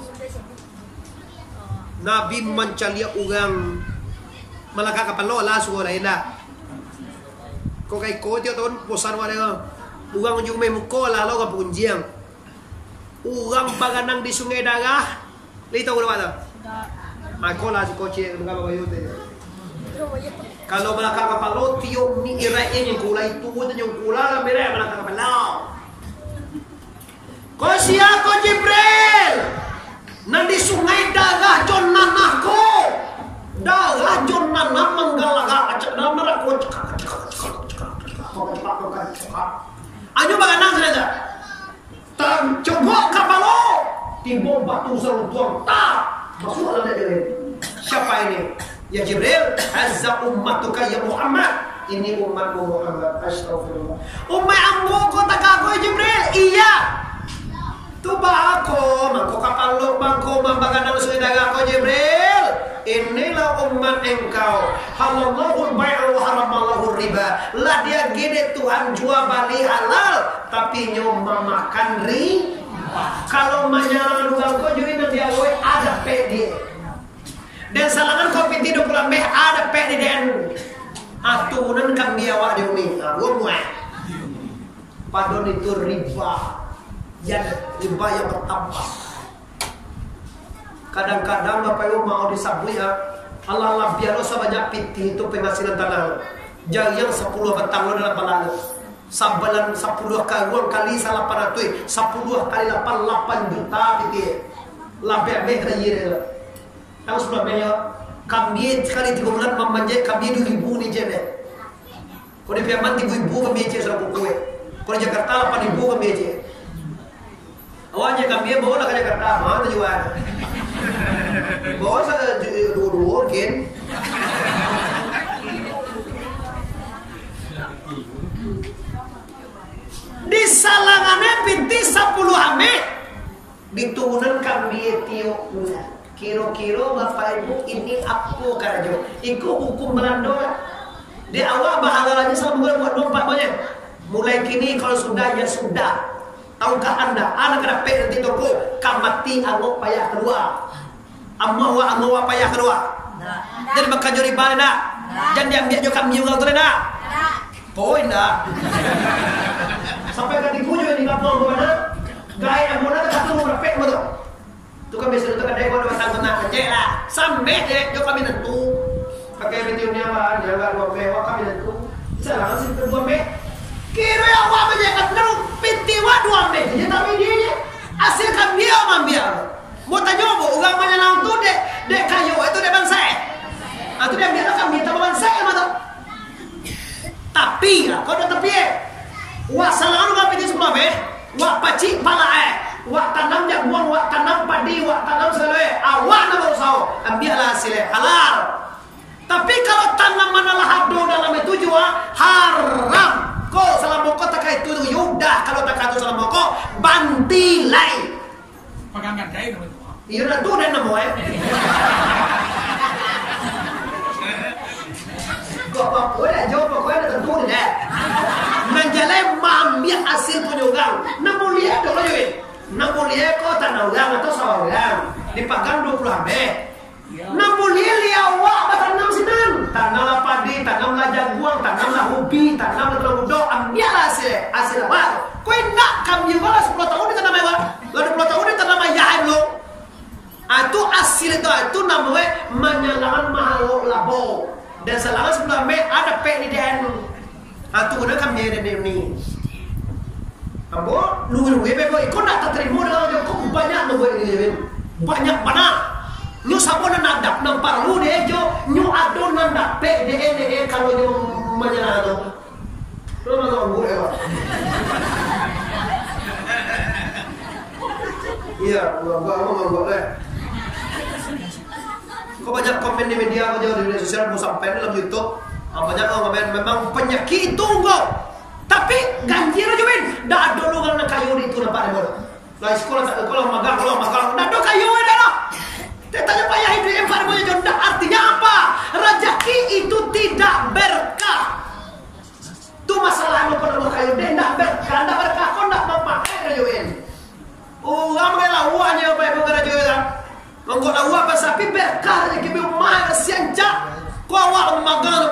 Nabi mencalia orang malaka kapal lo lah suara lain dah. Kau kai kau tiap tahun posan wadah. Orang juga memuko lah lo kapal kunjiang. Orang paganang di sungai darah, lihat tahu apa? Aku lah si koci dengan bawa yote. Kalau belakang kapal lo tiup ni irain yang kula itu dan yang kula lah mereka belakang kapal lo. Kau siapa kau Jibril? Nanti sungai darah John nanahku. Darah John nanah menggalak acak nama aku cekak. Ayo baganang saja. Tam coba kapal lo. Timbul batu seruntuang tak masuk dalam dia. Siapa ini? Ya Jibril, azza ummatuka ya Muhammad. Ini umatmu Muhammad. Astagfirullah. Umat ambo kau tak aku Jibril. Iya. Tu aku, mangko kapal lo bangko mambagan sungai dagang kau Jibril. Inilah umat engkau. Halallahu bai'u wa haramallahu riba. Lah dia gede Tuhan jual beli halal, tapi nyoma makan riba. Kalau menyalah dua kau juga dia ada pedi. Dan salangan kopi tidur pulang meh ada pek di den atunan kami awak di umi rumah padon itu riba yang bertambah. Kadang-kadang bapak ibu mau disabui ya Allah biar lo sebanyak piti itu penghasilan tanah jangan 10 batang lo dalam balado sabalan 10 kali salah paratui 10 kali 88 juta piti labeh kayir tahu sebabnya kami sekali 3 bulan memanjat kami 2.000 ni je deh. Kalau di Piaman 3.000 kami je serap kue. Kalau di Jakarta 8.000 kami je. Awalnya kami bawa ke Jakarta, mana tujuan? Bawa saya dua kan? Di salangannya binti 10 ame. Ditunan kami tiok bulan. Kiro-kiro bapak ibu ini aku karajo. Iku hukum berandola. Di awal bahagiannya sama buat dompak banyak. Mulai kini kalau sudah ya sudah. Tahukah anda anak kena pek nanti toko kamati angok payah kedua. Amwa payah kedua. Jadi bakal jori balik nak. Jangan diambil jo kami juga tu nak. Poin dah. Sampai ke dikuju di kampung mana? Gaya yang mana tak tahu berapa betul. Tu kami sudah tak ada yang ada tanggung nak kerja lah. Sampai je jo kami tentu. Pakai videonya apa? Jangan lupa pewa kami tentu. Jangan sih kedua me. Kira awak menjaga terus pintiwa 2 me. Jadi tapi dia hasil kami ambil. Mau tanya apa? Orang menyelang tu dek kayu itu dek bangsa. Atau dia biar kami tak bangsa mana? Tapi lah, kau dah tepi. Wah salah orang pinti sebelah me. Wah pacik pala wah tanam jagung, wah tanam padi, wah tanam segala awak nak berusaha, ambillah hasilnya halal. Tapi kalau tanam mana lah hado dalam itu juga haram. Kau salah moko tak kait itu yudah kalau tak kait salah moko bantilai. Pagangkan kain itu. Iya nak tu dan namo Kau apa dah jawab kau dah tentu dah. Menjalai mambiak hasil penyugang. Namun lihat dulu je. Namun lihat kau tanah ulang atau sawah ulang. Dipagang 20 habis. Namun lihat awak bertanam sinan. Tanamlah padi, tanamlah jagung, tanamlah ubi, tanamlah telur udok. Ambillah hasil apa? Kau nak kami juga 10 tahun di tanam apa? Lalu 20 tahun di tanam ayah belum. Itu hasil itu namanya menyalakan mahal labo. Dan selama sebelah me ada pek di den. Atu guna kami ada ni. Ambo nunggu bebo ikut nak terima dengan dia kok banyak nunggu ini. Banyak mana? Nyu sabon nandak nang parlu deh jo nyu adon nandak pek de kalau nyu menyerah tu. Lu nak tahu gue apa? Iya, gua deh. Kau banyak komen di media, di media sosial, mau sampai dalam YouTube. Banyak orang memang penyakit itu enggak. Tapi ganjil aja win. Dah dulu kalau nak kayu itu nampak deh. Lah sekolah magang, dah do kayu ada lah. Tanya payah itu yang pada punya jodoh. Artinya apa? Rezeki itu tidak berkah. Tu masalah lo perlu kayu deh, tidak berkah. Kau nak memakai aja win. Orang melawan wanya apa yang mengarah juga. Mengkau tahu apa sapi berkah yang kami makan sianjak. Kau awak memagang.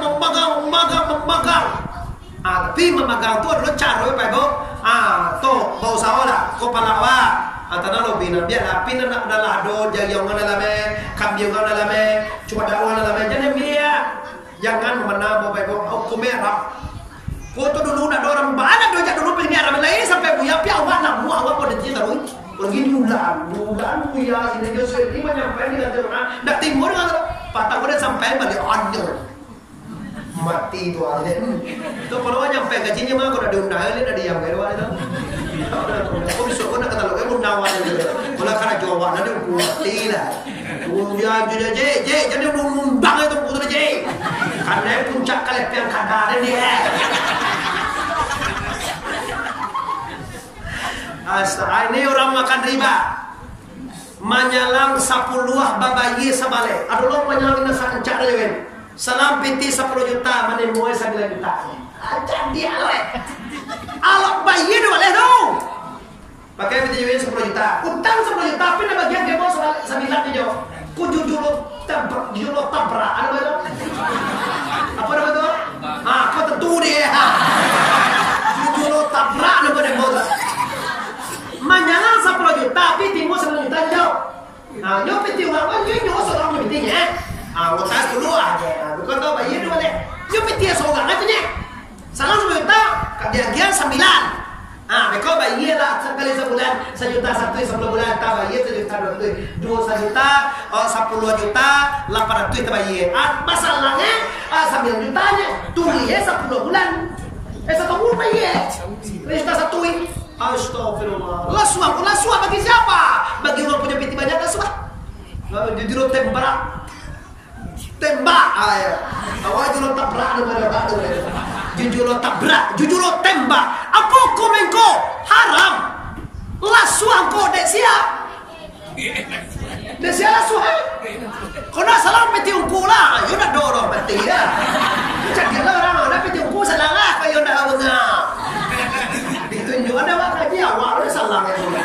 Tapi memagang tu adalah cara apa itu? Tu bau sawah lah. Kau palawa. Tanah lo bina biar api nak adalah do jagung dalam kambing dalam cuma dakwah dalam jangan biar jangan menambah apa itu? Aku merah. Kau tu dulu nak orang banyak do jak dulu pengen ramai lain sampai buaya pi awak nak buah awak pun dia tahu. Pergi bulan buya ini Joseph ini nyampe di kantor mana? Dak timur kan? Patah udah sampai balik under. Mati itu aja. Itu kalau nyampe gajinya mah kalau diundang ini ada yang baru itu. Kau bisa kau nak kata lo kamu nawan itu. Kalau karena jawaban nanti mati lah. Dia je jadi numbang itu putar je. Karena puncak kalep yang kadar dia. Ini orang makan riba. Menyalang 10 babayi sabale. Aduh menyalang nasa kencak aja kan. Salam piti 10 juta, mana muai 9 juta. Ajak dia loh. Alok bayi tu boleh dong. Pakai piti jual 10 juta. Utang 10 juta, tapi nak bagian dia mau 9 dia. Ku jujur tabrak. Ada apa? Apa nama tu? Kau tentu dia. Jujur tabrak nama dia bola. Menyalang 10 juta, tapi timur 9 juta jauh. Nyo piti orang kan nyo seorang pitinya. Utas dulu aja. Bukan tahu bayi dulu deh. Nyo piti seorang aja nya. Salang 10 juta, kebagian 9. Mereka bayi lah sekali sebulan 1 juta 1 bulan. Tak bayi 1 juta 2 juta 10 juta 800 tak bayi. Masalahnya 9 jutanya. Tulinya 10 bulan. 1 bulan bayi. Kita 1 Astagfirullah. Lasuah bagi siapa? Bagi orang punya piti banyak lasuah. Jujur tembak. Awak jujur tabrak daripada jujur tembak. Apa komenko? Haram. Lasuah kau dek siap. Dia siapa suhai? Kau nak salam peti ungku lah, you nak dorong peti lah. Cakap lah orang nak peti ungku salah lah, kau nak awalnya. Ditunjuk ada awak kaji awak ada salah yang tu.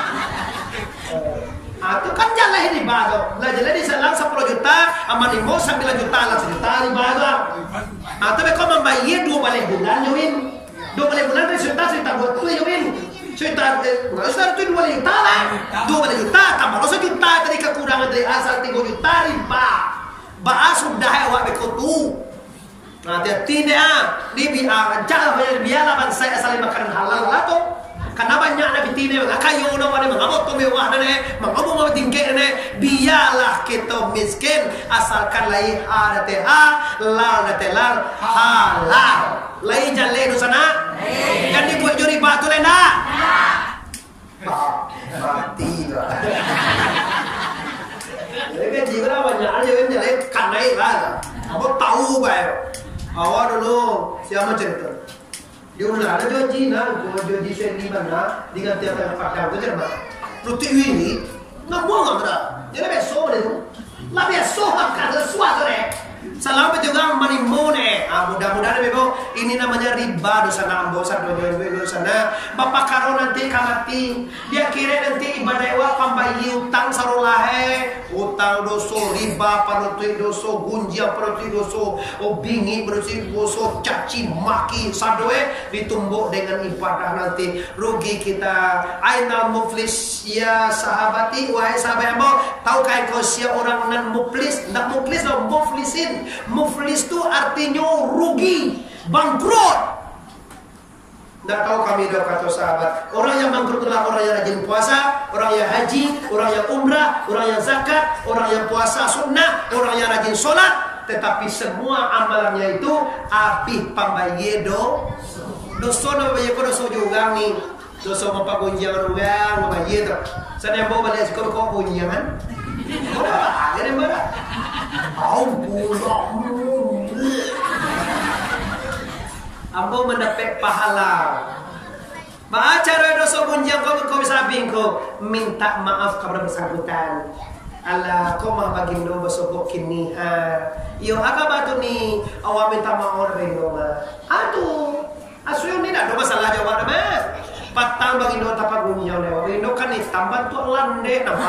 Itu kan jalan riba tu. Lah jalan di salang 10 juta, aman imo 9 juta lah 1 juta riba tu. Tapi kau membayar 2 balik bulan Yowin. 2 balik bulan cerita buat tu Yowin. Cerita itu 2 juta lah. 2 balik juta tambah 1 juta tadi kekurangan dari asal 3 juta riba. Bahas sudah awak bekotu. Nah, hati-hati ni biar biarlah bangsa asal makan halal lah tu. Karena banyak nabi tine kayu na wale mangabot to mewah na mangabo mga tingke na biarlah kita miskin asalkan lai harate lar nate lar halal lai jalle do sana kan di buat juri batu lena mati lah jadi jika banyak aja kan jalle kanai lah apa tahu bae awak dulu siapa cerita dia udah ada janji na, gua janji sendiri mana, dengan tiap fakta itu cermat. Rutin ini, nggak mau nggak berah. Jadi besok itu, lah besok akan sesuatu deh. Salam juga manimone. Mudah-mudahan bebo ini namanya riba dosa nambo dosa na. Bapak karo nanti kamati. Dia kira nanti ibadah wa pambayi utang sarulahe, utang doso riba panutui doso gunjia panutui doso obingi panutui doso caci maki sadoe ditumbuk dengan ibadah nanti rugi kita. Ainal muflis ya sahabati wahai sahabat ambo, tahukah kau siapa orang nan muflis? Nak muflis atau muflisin? Muflis itu artinya rugi, bangkrut. Tidak tahu kami dua kata sahabat. Orang yang bangkrut adalah orang yang rajin puasa, orang yang haji, orang yang umrah, orang yang zakat, orang yang puasa sunnah, orang yang rajin sholat. Tetapi semua amalannya itu abih pambayedo. Dosa na bayedo dosa juga nih. Dosa mapagunjangan uang mabayedo. Sana yang bawa balik sekolah kau punjangan. Apa? Ada mana? Ambo mendapat pahala. Acara dosa bunjang kau bisa bingko minta maaf kepada bersangkutan. Allah kau mah bagindo besok kini yo aga batu ni awak minta maaf reno mah. Aduh, asuyo ni nak masalah jawab mah. Patang bagindo tapak bunjang lewa. Bagindo kan ni tambah tu lande nampak.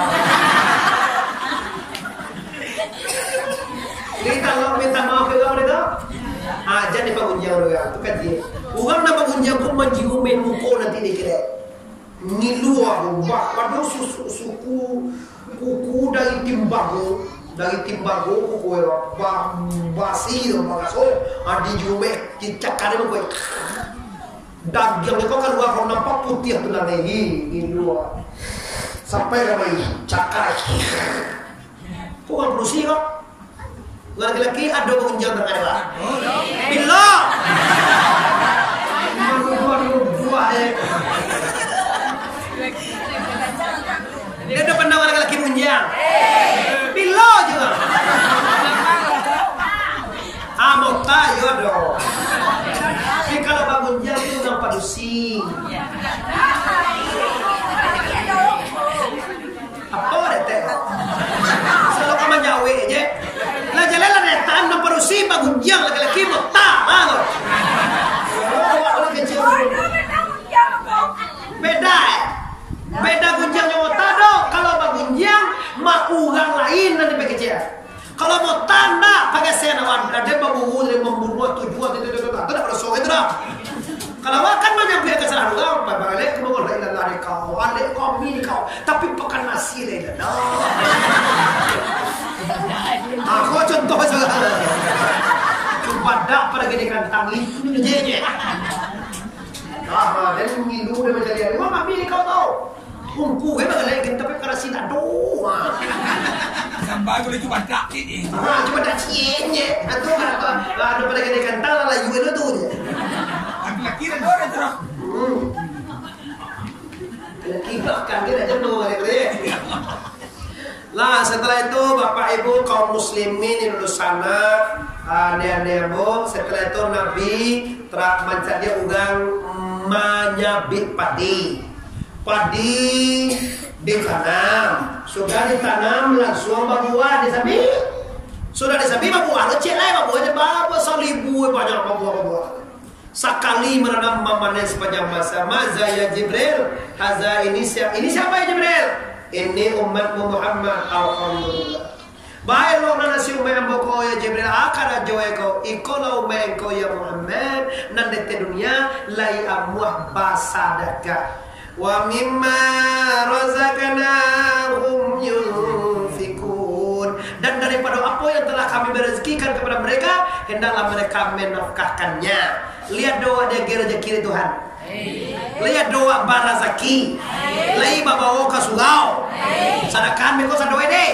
Kita kalau minta maaf ke orang itu, jadi pengunjung orang itu kan dia. Orang nak pengunjung pun menjiu menuko nanti dikira. Ngilu aku, waduh suku kuku dari timbago kuku era, basi itu maksud. Adi jume cicak kali mukoi. Daging itu kan luar kalau nampak putih tu nanti ngilu. Sampai ramai cakar. Kau kan berusi kok? Laki-laki ada pengunjung terkadang. Bila buah dia ada pandang laki-laki pengunjung. Bila juga. Mau tayo dong. Tapi kalau pengunjung itu nampak dusi. Apa deh? Selalu kamu nyawe aja. Jalan retan memperusi bagunjang laki-laki mata malu. Beda gunjang yang mata dong. Kalau bagunjang mak urang lain nanti bekerja. Kalau mau tanda pakai senawan ada babu dari membunuh tujuan itu ada perso itu dah. Kalau makan banyak biar kesalahan orang balik keluar dari lari kau, alik kau mini kau, tapi pekan nasi lagi dah. Aku contoh saja. Coba dak pada gede kantang itu je. Dan ngilu dia menjadi hari. Mama mini kau tahu. Ungku hebat lagi tapi karena sida doa. Sampai boleh coba dak ini. Coba dak cienye. Atau ada pada gede kantang lah itu tu je. Laki dan orang terus. Laki bahkan dia dah jenuh kali. Lah setelah itu Bapak Ibu kaum muslimin di sana adik-adik setelah itu Nabi telah mencari ugang menyabit padi ditanam sudah ditanam langsung berbuah di samping. Sudah di samping berbuah, lecet lah berbuahnya berapa seribu banyak berbuah. Sekali menanam memanen sepanjang masa. Maza ya Jibril, haza ini siapa ya Jibril? Ini umatmu Muhammad. Alhamdulillah. Baik lo nasi umat boko ya Jibril akara joe ko ikola umat ko ya Muhammad nan de dunia lai amuah basadaka. Wa mimma razaqnahum yunfikun, dan daripada apa yang telah kami berezekikan kepada mereka hendaklah mereka menafkahkannya. Lihat doa dia rezeki Tuhan. Lihat doa barazaki. Lai babawo ka surau. Sadakan me ko sa doa deh.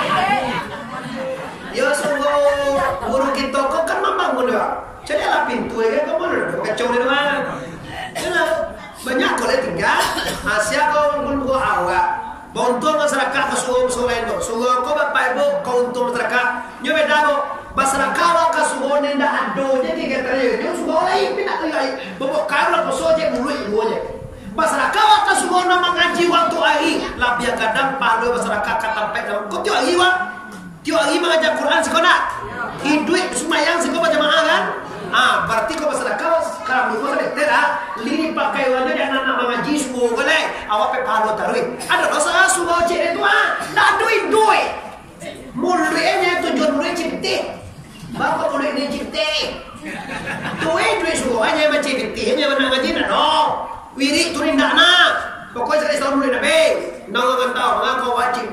Yo sungguh guru kita kok kan membangun doa. Jadi lah pintu ya kan kamu kacau di mana. Banyak boleh tinggal Asia kau gua awak bontor masyarakat ke suhu itu suhu kau bapak ibu kau untuk masyarakat nyoba dago masyarakat ke suhu ini ndak ado jadi kita tanya nyoba suhu lain pindah lagi bawa kau lah soje mulut ibunya masyarakat ke suhu nama ngaji waktu hari lah biar kadang palu masyarakat kata pek kau tiap hari wak tiap hari mengajar Quran sekolah hidup semayang sekolah jamaah kan. Berarti kau masyarakat kami kau sedek tera lini pakai wajah dan anak mengaji semua boleh awak pepalo tarui ada dosa semua cek itu dah duit mulainya tujuan mulai cipti bapak mulai ni cipti duit semua hanya macam cipti hanya mana ngaji dah no wirik turin dah na pokoknya saya selalu mulai nabe nang tahu ngako wajib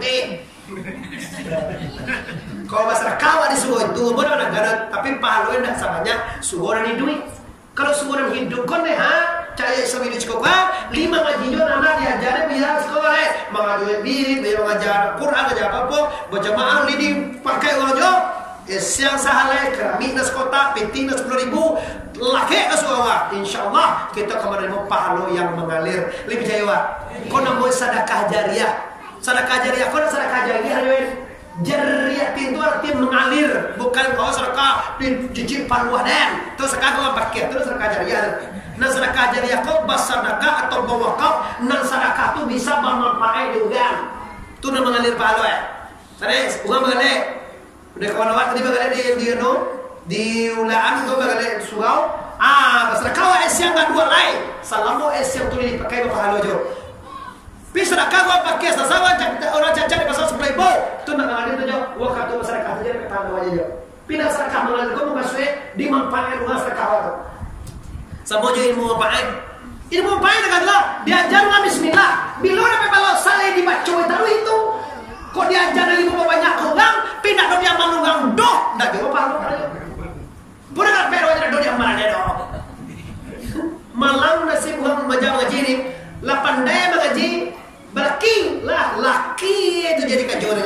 kalau masalah kawan di suhu itu boleh negara tapi pahala tidak samanya suhu orang hidup. Kalau suhu orang hidup kon deh caya sambil sekolah 5 ngaji jo anak diajar biar sekolah mengajar diri biar mengajar Quran aja apa berjamaah lidi pakai orang jo siang sahalai keramik nas kota peti nas 10.000 laki ke suara insyaallah kita kemarin mau pahala yang mengalir lebih jaya kon nak sedekah jariah kon sedekah jariah jariah itu artinya mengalir bukan kau sedekah cuci paluah dan terus sekarang kau pakai terus sedekah jariah. Nah sedekah jariah kau bersedekah atau berwakaf dan sedekah itu bisa bermanfaat juga itu nak mengalir paluah terus bukan mengalir udah kawan awak tadi mengalir dia no di ulaan kau mengalir surau bersedekah siang nggak dua lain salamu siang tu dipakai berpahala jo. Bisa sedekah gua pakai sasawan orang cacat di pasar sebelah ibu. Tu nak ngalir tu jo. Wah kata masyarakat aja kata aja jo. Pindah sedekah mengalir gua masuk di manfaat rumah sedekah tu. Sama jo ilmu manfaat. Ilmu manfaat dekat lah. Diajar dengan bismillah. Bila nak kalau saleh dibaca itu. Kok diajar dari ibu banyak orang, pindah do dia malungang doh. Dah jo apa lu. Pura nak pero aja do dia mana do. Malang nasib orang majang ngaji ni. Lah pandai mengaji berlaki lah laki itu jadi kajoran.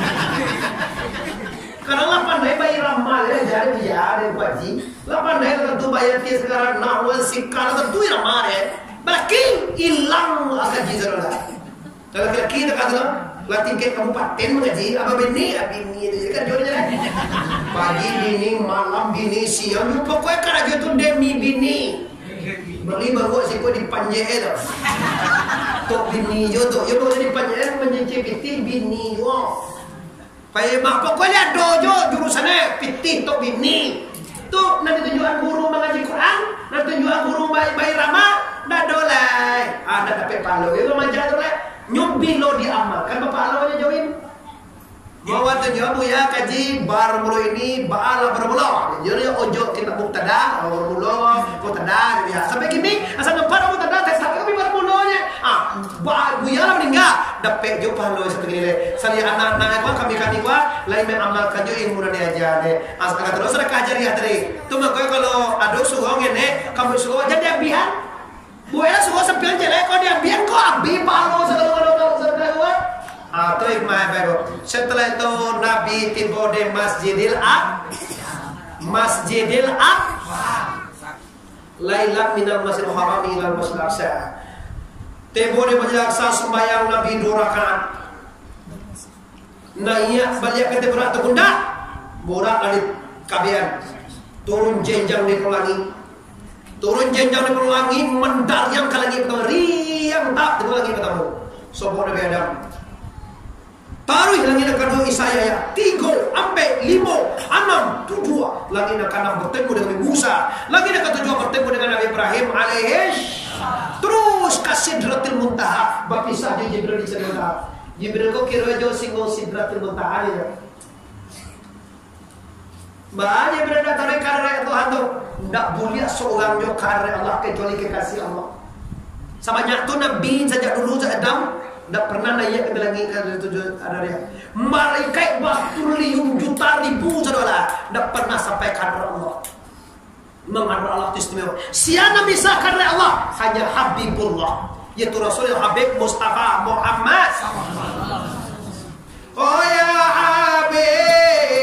Kalau lah pandai bayar ramal ya jadi biar ada baji. Lah pandai tentu bayar dia sekarang nahwa sikar tentu ramal ya. Berlaki hilang gaji saudara. Kalau laki itu kata lah tingkat kabupaten mengaji apa bini itu jadi kajoran. Pagi bini malam bini siang pokoknya kerja itu demi bini. Beli baru sih kau dipanjat itu, tok bini jo tu, yo baru dipanjat menjadi piti bini jo. Payah mak pokoknya dojo jurusannya piti tok bini. Tu nanti tujuan guru mengaji Quran, nanti tujuan guru bayi ramah, dah dolai. Ada tapi palu, yo manja tu lah. Nyubi lo diamalkan bapak alawanya join. Bawa tujuan ya kaji bar mulu ini baala bermula. Jadi ojo kita muktada, bermula, muktada dia. Sampai kini asal nampak muktada tak sampai kami bermulanya. Buya lah meninggal. Dapat jo palo seperti ini. Sali anak-anak kami gua lain mengamalkan jo ilmu dan diajar deh. Asal kata terus ada kajar ya tadi. Tu makanya kalau ada suruh ngene, kamu suruh jadi ambian. Buya suruh sempilan jelek kau diambian kau ambil palo segala atau hikmah baru. Setelah itu Nabi tiba di Masjidil Aqsa. Lailat minal Masjidil Haram ila Masjidil Aqsa. Tiba di Masjidil Aqsa sembahyang Nabi 2 rakaat. Naik balik ke berat tunda. Borak dari kabian. Turun jenjang di pelangi. Turun jenjang di pelangi mendaryang ke langit pertama. Riang tak di langit pertama. Sopo Nabi Adam. Baru lagi nak kedua Isaya ya 3, 4, 5, 6, 7. Lagi nak kanan bertemu dengan Musa. Lagi nak ketujuh bertemu dengan Nabi Ibrahim alaihi. Terus ke Sidratil Muntaha. Berpisah di Jibril di Sidratil Muntaha. Jibril kau kira jauh singgah Sidratil Muntaha ni. Bahaya berada tarik karya Tuhan tu. Tak boleh seorang yang karya Allah kecuali kekasih Allah. Sama nyatu Nabi sejak dulu sejak Adam. Tak pernah naik ke lagi ke tujuh ada dia. Malaikat bertulium juta ribu saudara. Tak pernah sampai karya Allah. Mengarah Allah itu istimewa. Siapa bisa karya Allah? Hanya Habibullah. Yaitu Rasul Habib Mustafa Muhammad. Oh ya Habib.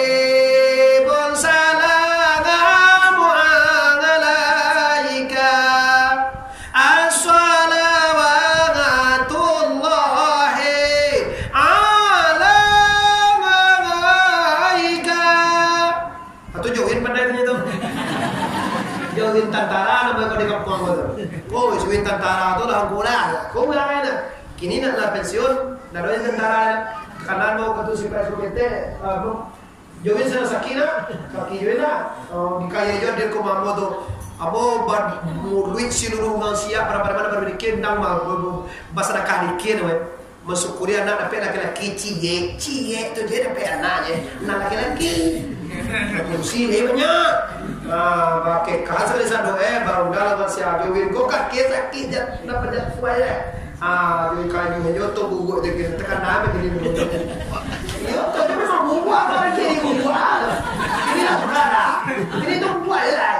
Tentara nama kau di kampung kau tu. Oh, suin tentara tu lah angkula. Kau mulai na. Kini nak lah pensiun. Nak doa tentara. Kanan mau kau tu siapa sukete. Join sana sakina. Kaki join na. Dikaya join dia kau mampu tu. Abo bar duit seluruh manusia pada mana berbikin dang mau bahasa nak kalikin. Mensyukuri anak dapat laki-laki cie tu dia dapat anaknya. Anak laki-laki. Kursi banyak. Pakai kahas dari sana baru dalam masih ada win kok sakit dapat dapat kuaya. Jadi kayu menyoto buku dia tekan apa jadi buku. Yo tu dia memang buku apa jadi buku. Ini apa ada? Ini tu buat lah.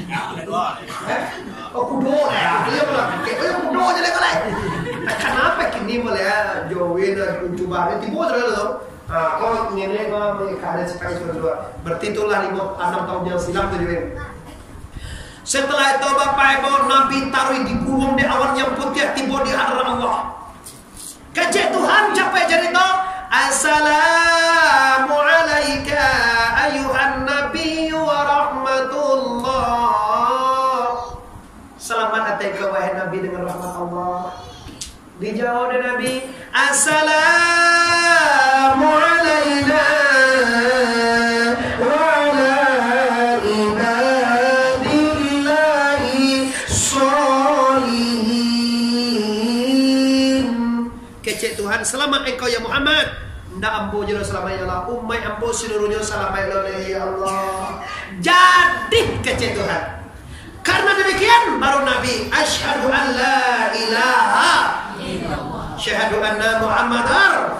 Oh kudo lah. Dia bilang kayak kudo je lah. Kenapa kini boleh jauhin cuba ni tiba terus tu. Kau nenek kau mereka supaya sudah berarti itulah 5-6 tahun yang silam tu dia. Setelah itu Bapak Ibu Nabi taruh di gulung di awan yang putih tiba di hadapan Allah. Kecik Tuhan capai jadi tu. Assalamu alayka ayuhan Nabi wa rahmatullah. Selamat datang ke wahai Nabi dengan rahmat Allah. Dijawab oleh Nabi, Assalamu alayna wa ala ibadillahi sholihin. Kecik Tuhan, selamat engkau ya Muhammad. Ndak ambo jero selamat ya Allah. Ummai ambo seluruhnya selamat ya Allah. Jadi kecik Tuhan. Karena demikian baru Nabi asyhadu an la ilaha illallah syahadu anna Muhammadar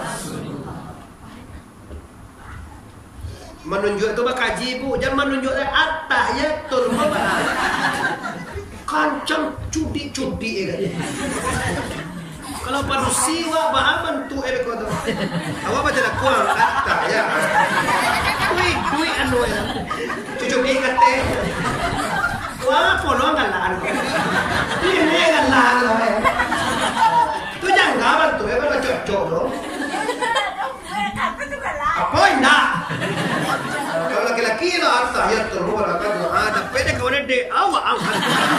menunjuk itu kaji bu, jangan menunjuk at-tahiyatul mubarak. Kancang cudi-cudi kan. Kalau manusia bahaman tu kau tu. Awak baca dah kuang at-tahiyat. Duit anu ya. Cucu ingat teh. Wah, polong galaan. Ini galaan loh. Tu jangan gaban tu, kalau cocok loh. Apa indah? Kalau laki-laki lah harta ya turun kan. Ada pede kau ni dek awak angkat.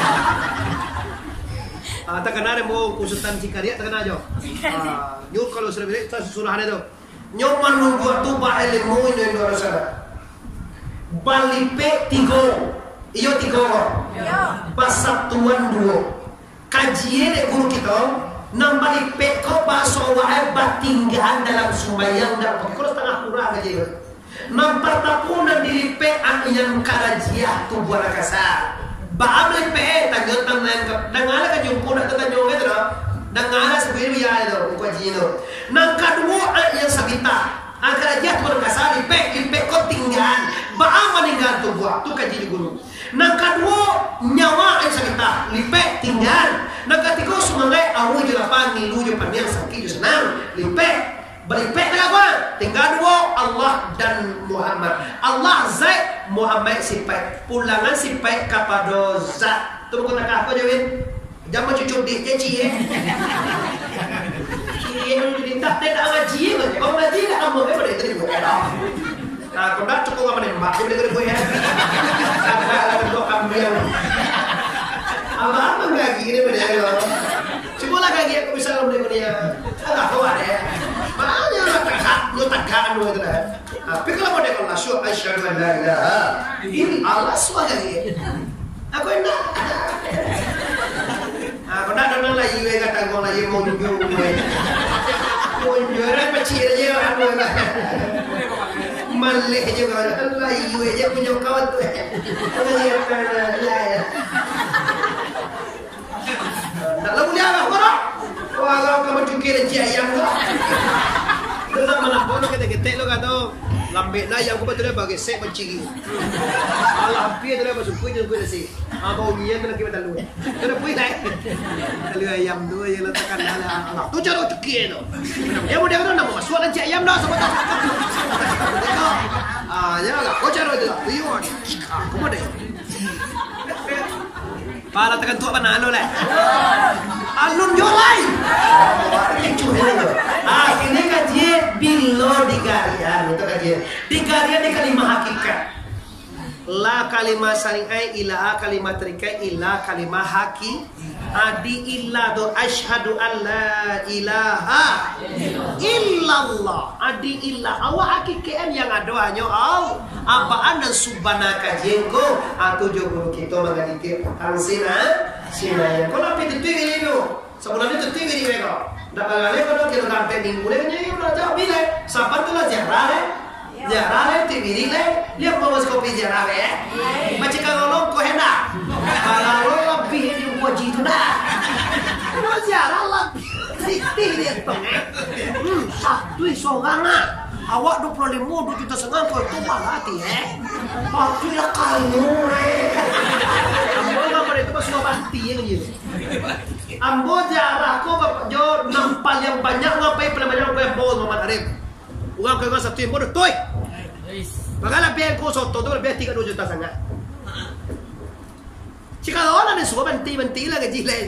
Tak kena ada mau kusutan cikaria tak kena aja. Nyur kalau sudah beli suruh ada tu. Nyoman nunggu tu bahaya lemu ini luar sana. Balipe tigo. Iyo tiga Pasatuan 2 kajian guru kita nambah peko baso wae batinggahan dalam sembahyang dan kalau setengah kurang aja nampar tapunan diri pe yang karajiah tu buat kasar baamle pe tanjung tangan dangala ka jumpo na tanjung itu dangala sebenarnya ya itu kajian itu nang kadua yang sabita angkara jiah tu buat kasar pe ko tinggahan baam meninggal tu buat tu kajian guru. Nang kedua nyawa yang sakita lipek tinggal. Nang ketiga semangat awu je lapan nilu je panjang sakit je senang lipek berlipek dengan apa? Tinggal dua Allah dan Muhammad. Allah zat Muhammad sifat pulangan sifat kepada zat. Tu bukan nak apa je Win? Jangan cucuk di ceci Cie dindak tak ngaji ke? Kau ngaji tak kamu ke pada itu kau dah cukup apa ni mak dia boleh gue ya. Ada dua kambing. Apa lagi ini benda Coba lah lagi aku bisa boleh dia. Ada kau ada. Makanya nak hak anu itu dah. Tapi kalau mau dekon langsung asyhadu an la ilaha illallah swahili. Aku enak. Aku nak dengar lagi kata gua lagi mau jujur. Mau jujur macam aja anu lah. Malih je kan. Allah iu je punya kawan tu. Tak lalu dia apa orang? Kalau kamu cukir je ayam tu. Kita mana pun kita ketek lo kata lambe na yang aku betul bagi set mencigi. Allah hampir tu lepas suku je suku nasi. Abang ujian tu nak kita lalu. Kita puih naik. Lalu ayam tu yang letakkan dalam Allah. Tu cara cukir tu. Dia mau dia tu nak masuk dan cik ayam dah sebab tu. Janganlah. Kau cara tu. Iwan. Kamu deh. Pala tekan tua mana anu leh. Alun jolai. Ini kajian bilo di garian itu kajian. Di garian di kalimat hakikat. La kalimat saringai ila kalimat terikai ila kalimat haki. Adi illa do asyhadu an la ilaha illallah. Adi illa awak hakikat yang ada hanya Allah. Apaan dan subhanaka jengko atau jogo kita mengadikir tangsina sinaya. Kalau apa itu tinggi itu sebenarnya itu tinggi di mereka. Dah kali kalau kita sampai minggu ni kita jauh bila sahabat tu lah jarang tinggi le dia mau kopi jarang macam kalau kau hendak kalau lebih ni wajib tu dah kalau jarang lah tinggi dia tu satu seorang awak 25 juta setengah kau tu malati waktu lah kamu ambo apa itu pas semua banti yang gitu ambo jarah kau jo nampal yang banyak ngapai pernah banyak kau bol Muhammad Arif uang kau satu yang bodoh toy bagaimana biar kau soto tu biar 3 juta setengah jika orang ada semua banti lah gaji lain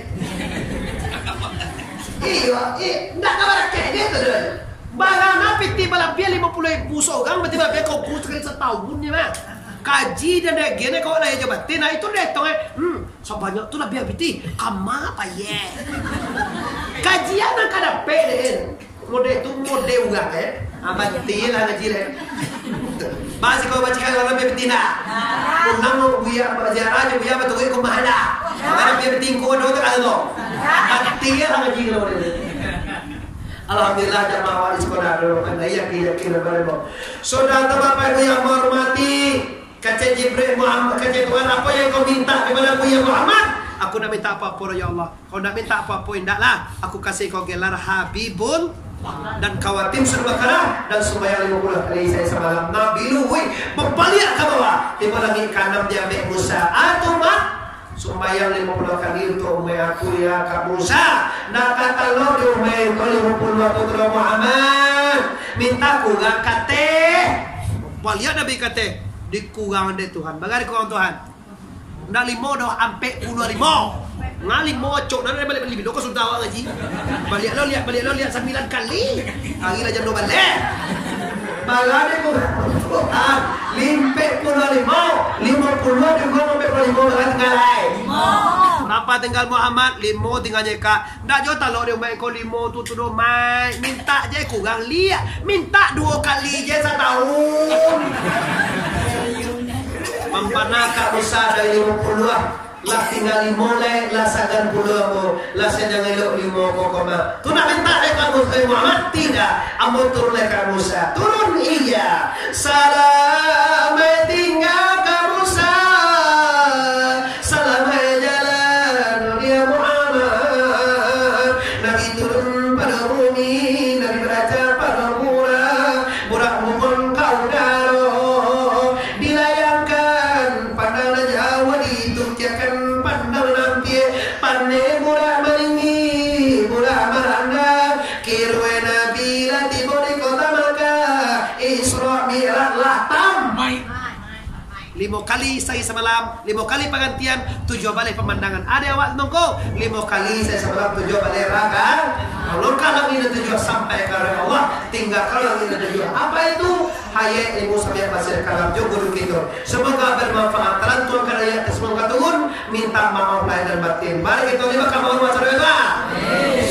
ndak kabar kaya tu bagaimana piti balap dia 50,000 seorang berarti kau pun sekali setahun ni mah kaji dan dia gini kau lah jabatin nah itu dia tong sebanyak tu lah biar piti kama apa ye kajian nak ada peden mode tu mode uang abati lah ngaji le masih kau baca kalau biar piti nak unang buya berziarah je buya betul kau mana kalau biar piti kau dua tu kalau abati lah ngaji kalau Alhamdulillah jamaah wali sekolah dulu anda yakin berapa. Saudara Bapak Ibu yang menghormati, kata Jibril Muhammad, kata Tuhan apa yang kau minta kepada aku ya Muhammad? Aku nak minta apa-apa ya Allah. Kau nak minta apa-apa indahlah. Aku kasih kau gelar Habibun dan kawatim surah Bakara dan sembahyang 50 kali saya semalam. Nabi Luhui berbalik ke bawah. Di lagi kanan dia Mek Musa atau mak sembahyang 50 kali untuk umai aku ya Kak Musa. Nak kata lo di umai kau 50 waktu ke Muhammad. Minta kurang kate. Balik Nabi kate. Dikurang deh Tuhan. Bagaimana kurang Tuhan? Nak 5 dah ampe 10 5. Ngali mocok nanti balik beli kau sudah awak ngaji. Balik lo lihat 9 kali. Hari lah jam 2 balik. Bagaimana Tuhan? Limpe 55 juga sampai 55 kan ngalai. Berapa tinggal Muhammad? 5 tinggal Jeka. Ndak jo talok dia mai kau 5 tu do mai. Minta je kurang lihat. Minta 2 kali je setahun. Mampanaka Musa dari 50 lah tinggal 5 lek lah 90 ambo lah sedang elok 5 koma tu nak minta dek kamu Muhammad tidak ambo turun lek Musa turun iya salam tinggal ke Musa salam jalan ya Muhammad Nabi turun pada bumi Nabi beraja pada burak mohon kau daro dilayangkan pandang Jawa ditukjakan Pane murah meninggi, murah meranda Kirwe Nabi lati bodi kota Makkah Isra Mi'raj latam 5 kali saya semalam 5 kali pengantian 7 balik pemandangan ada awak nunggu 5 kali saya semalam 7 balik raga kalau kalau ini 7 sampai ke Allah tinggal kalau ini 7 apa itu hayat ilmu sampai pasir kalam jo guru kita semoga bermanfaat terantuan karya semoga turun minta maaf lahir dan batin mari kita lima kamu masyarakat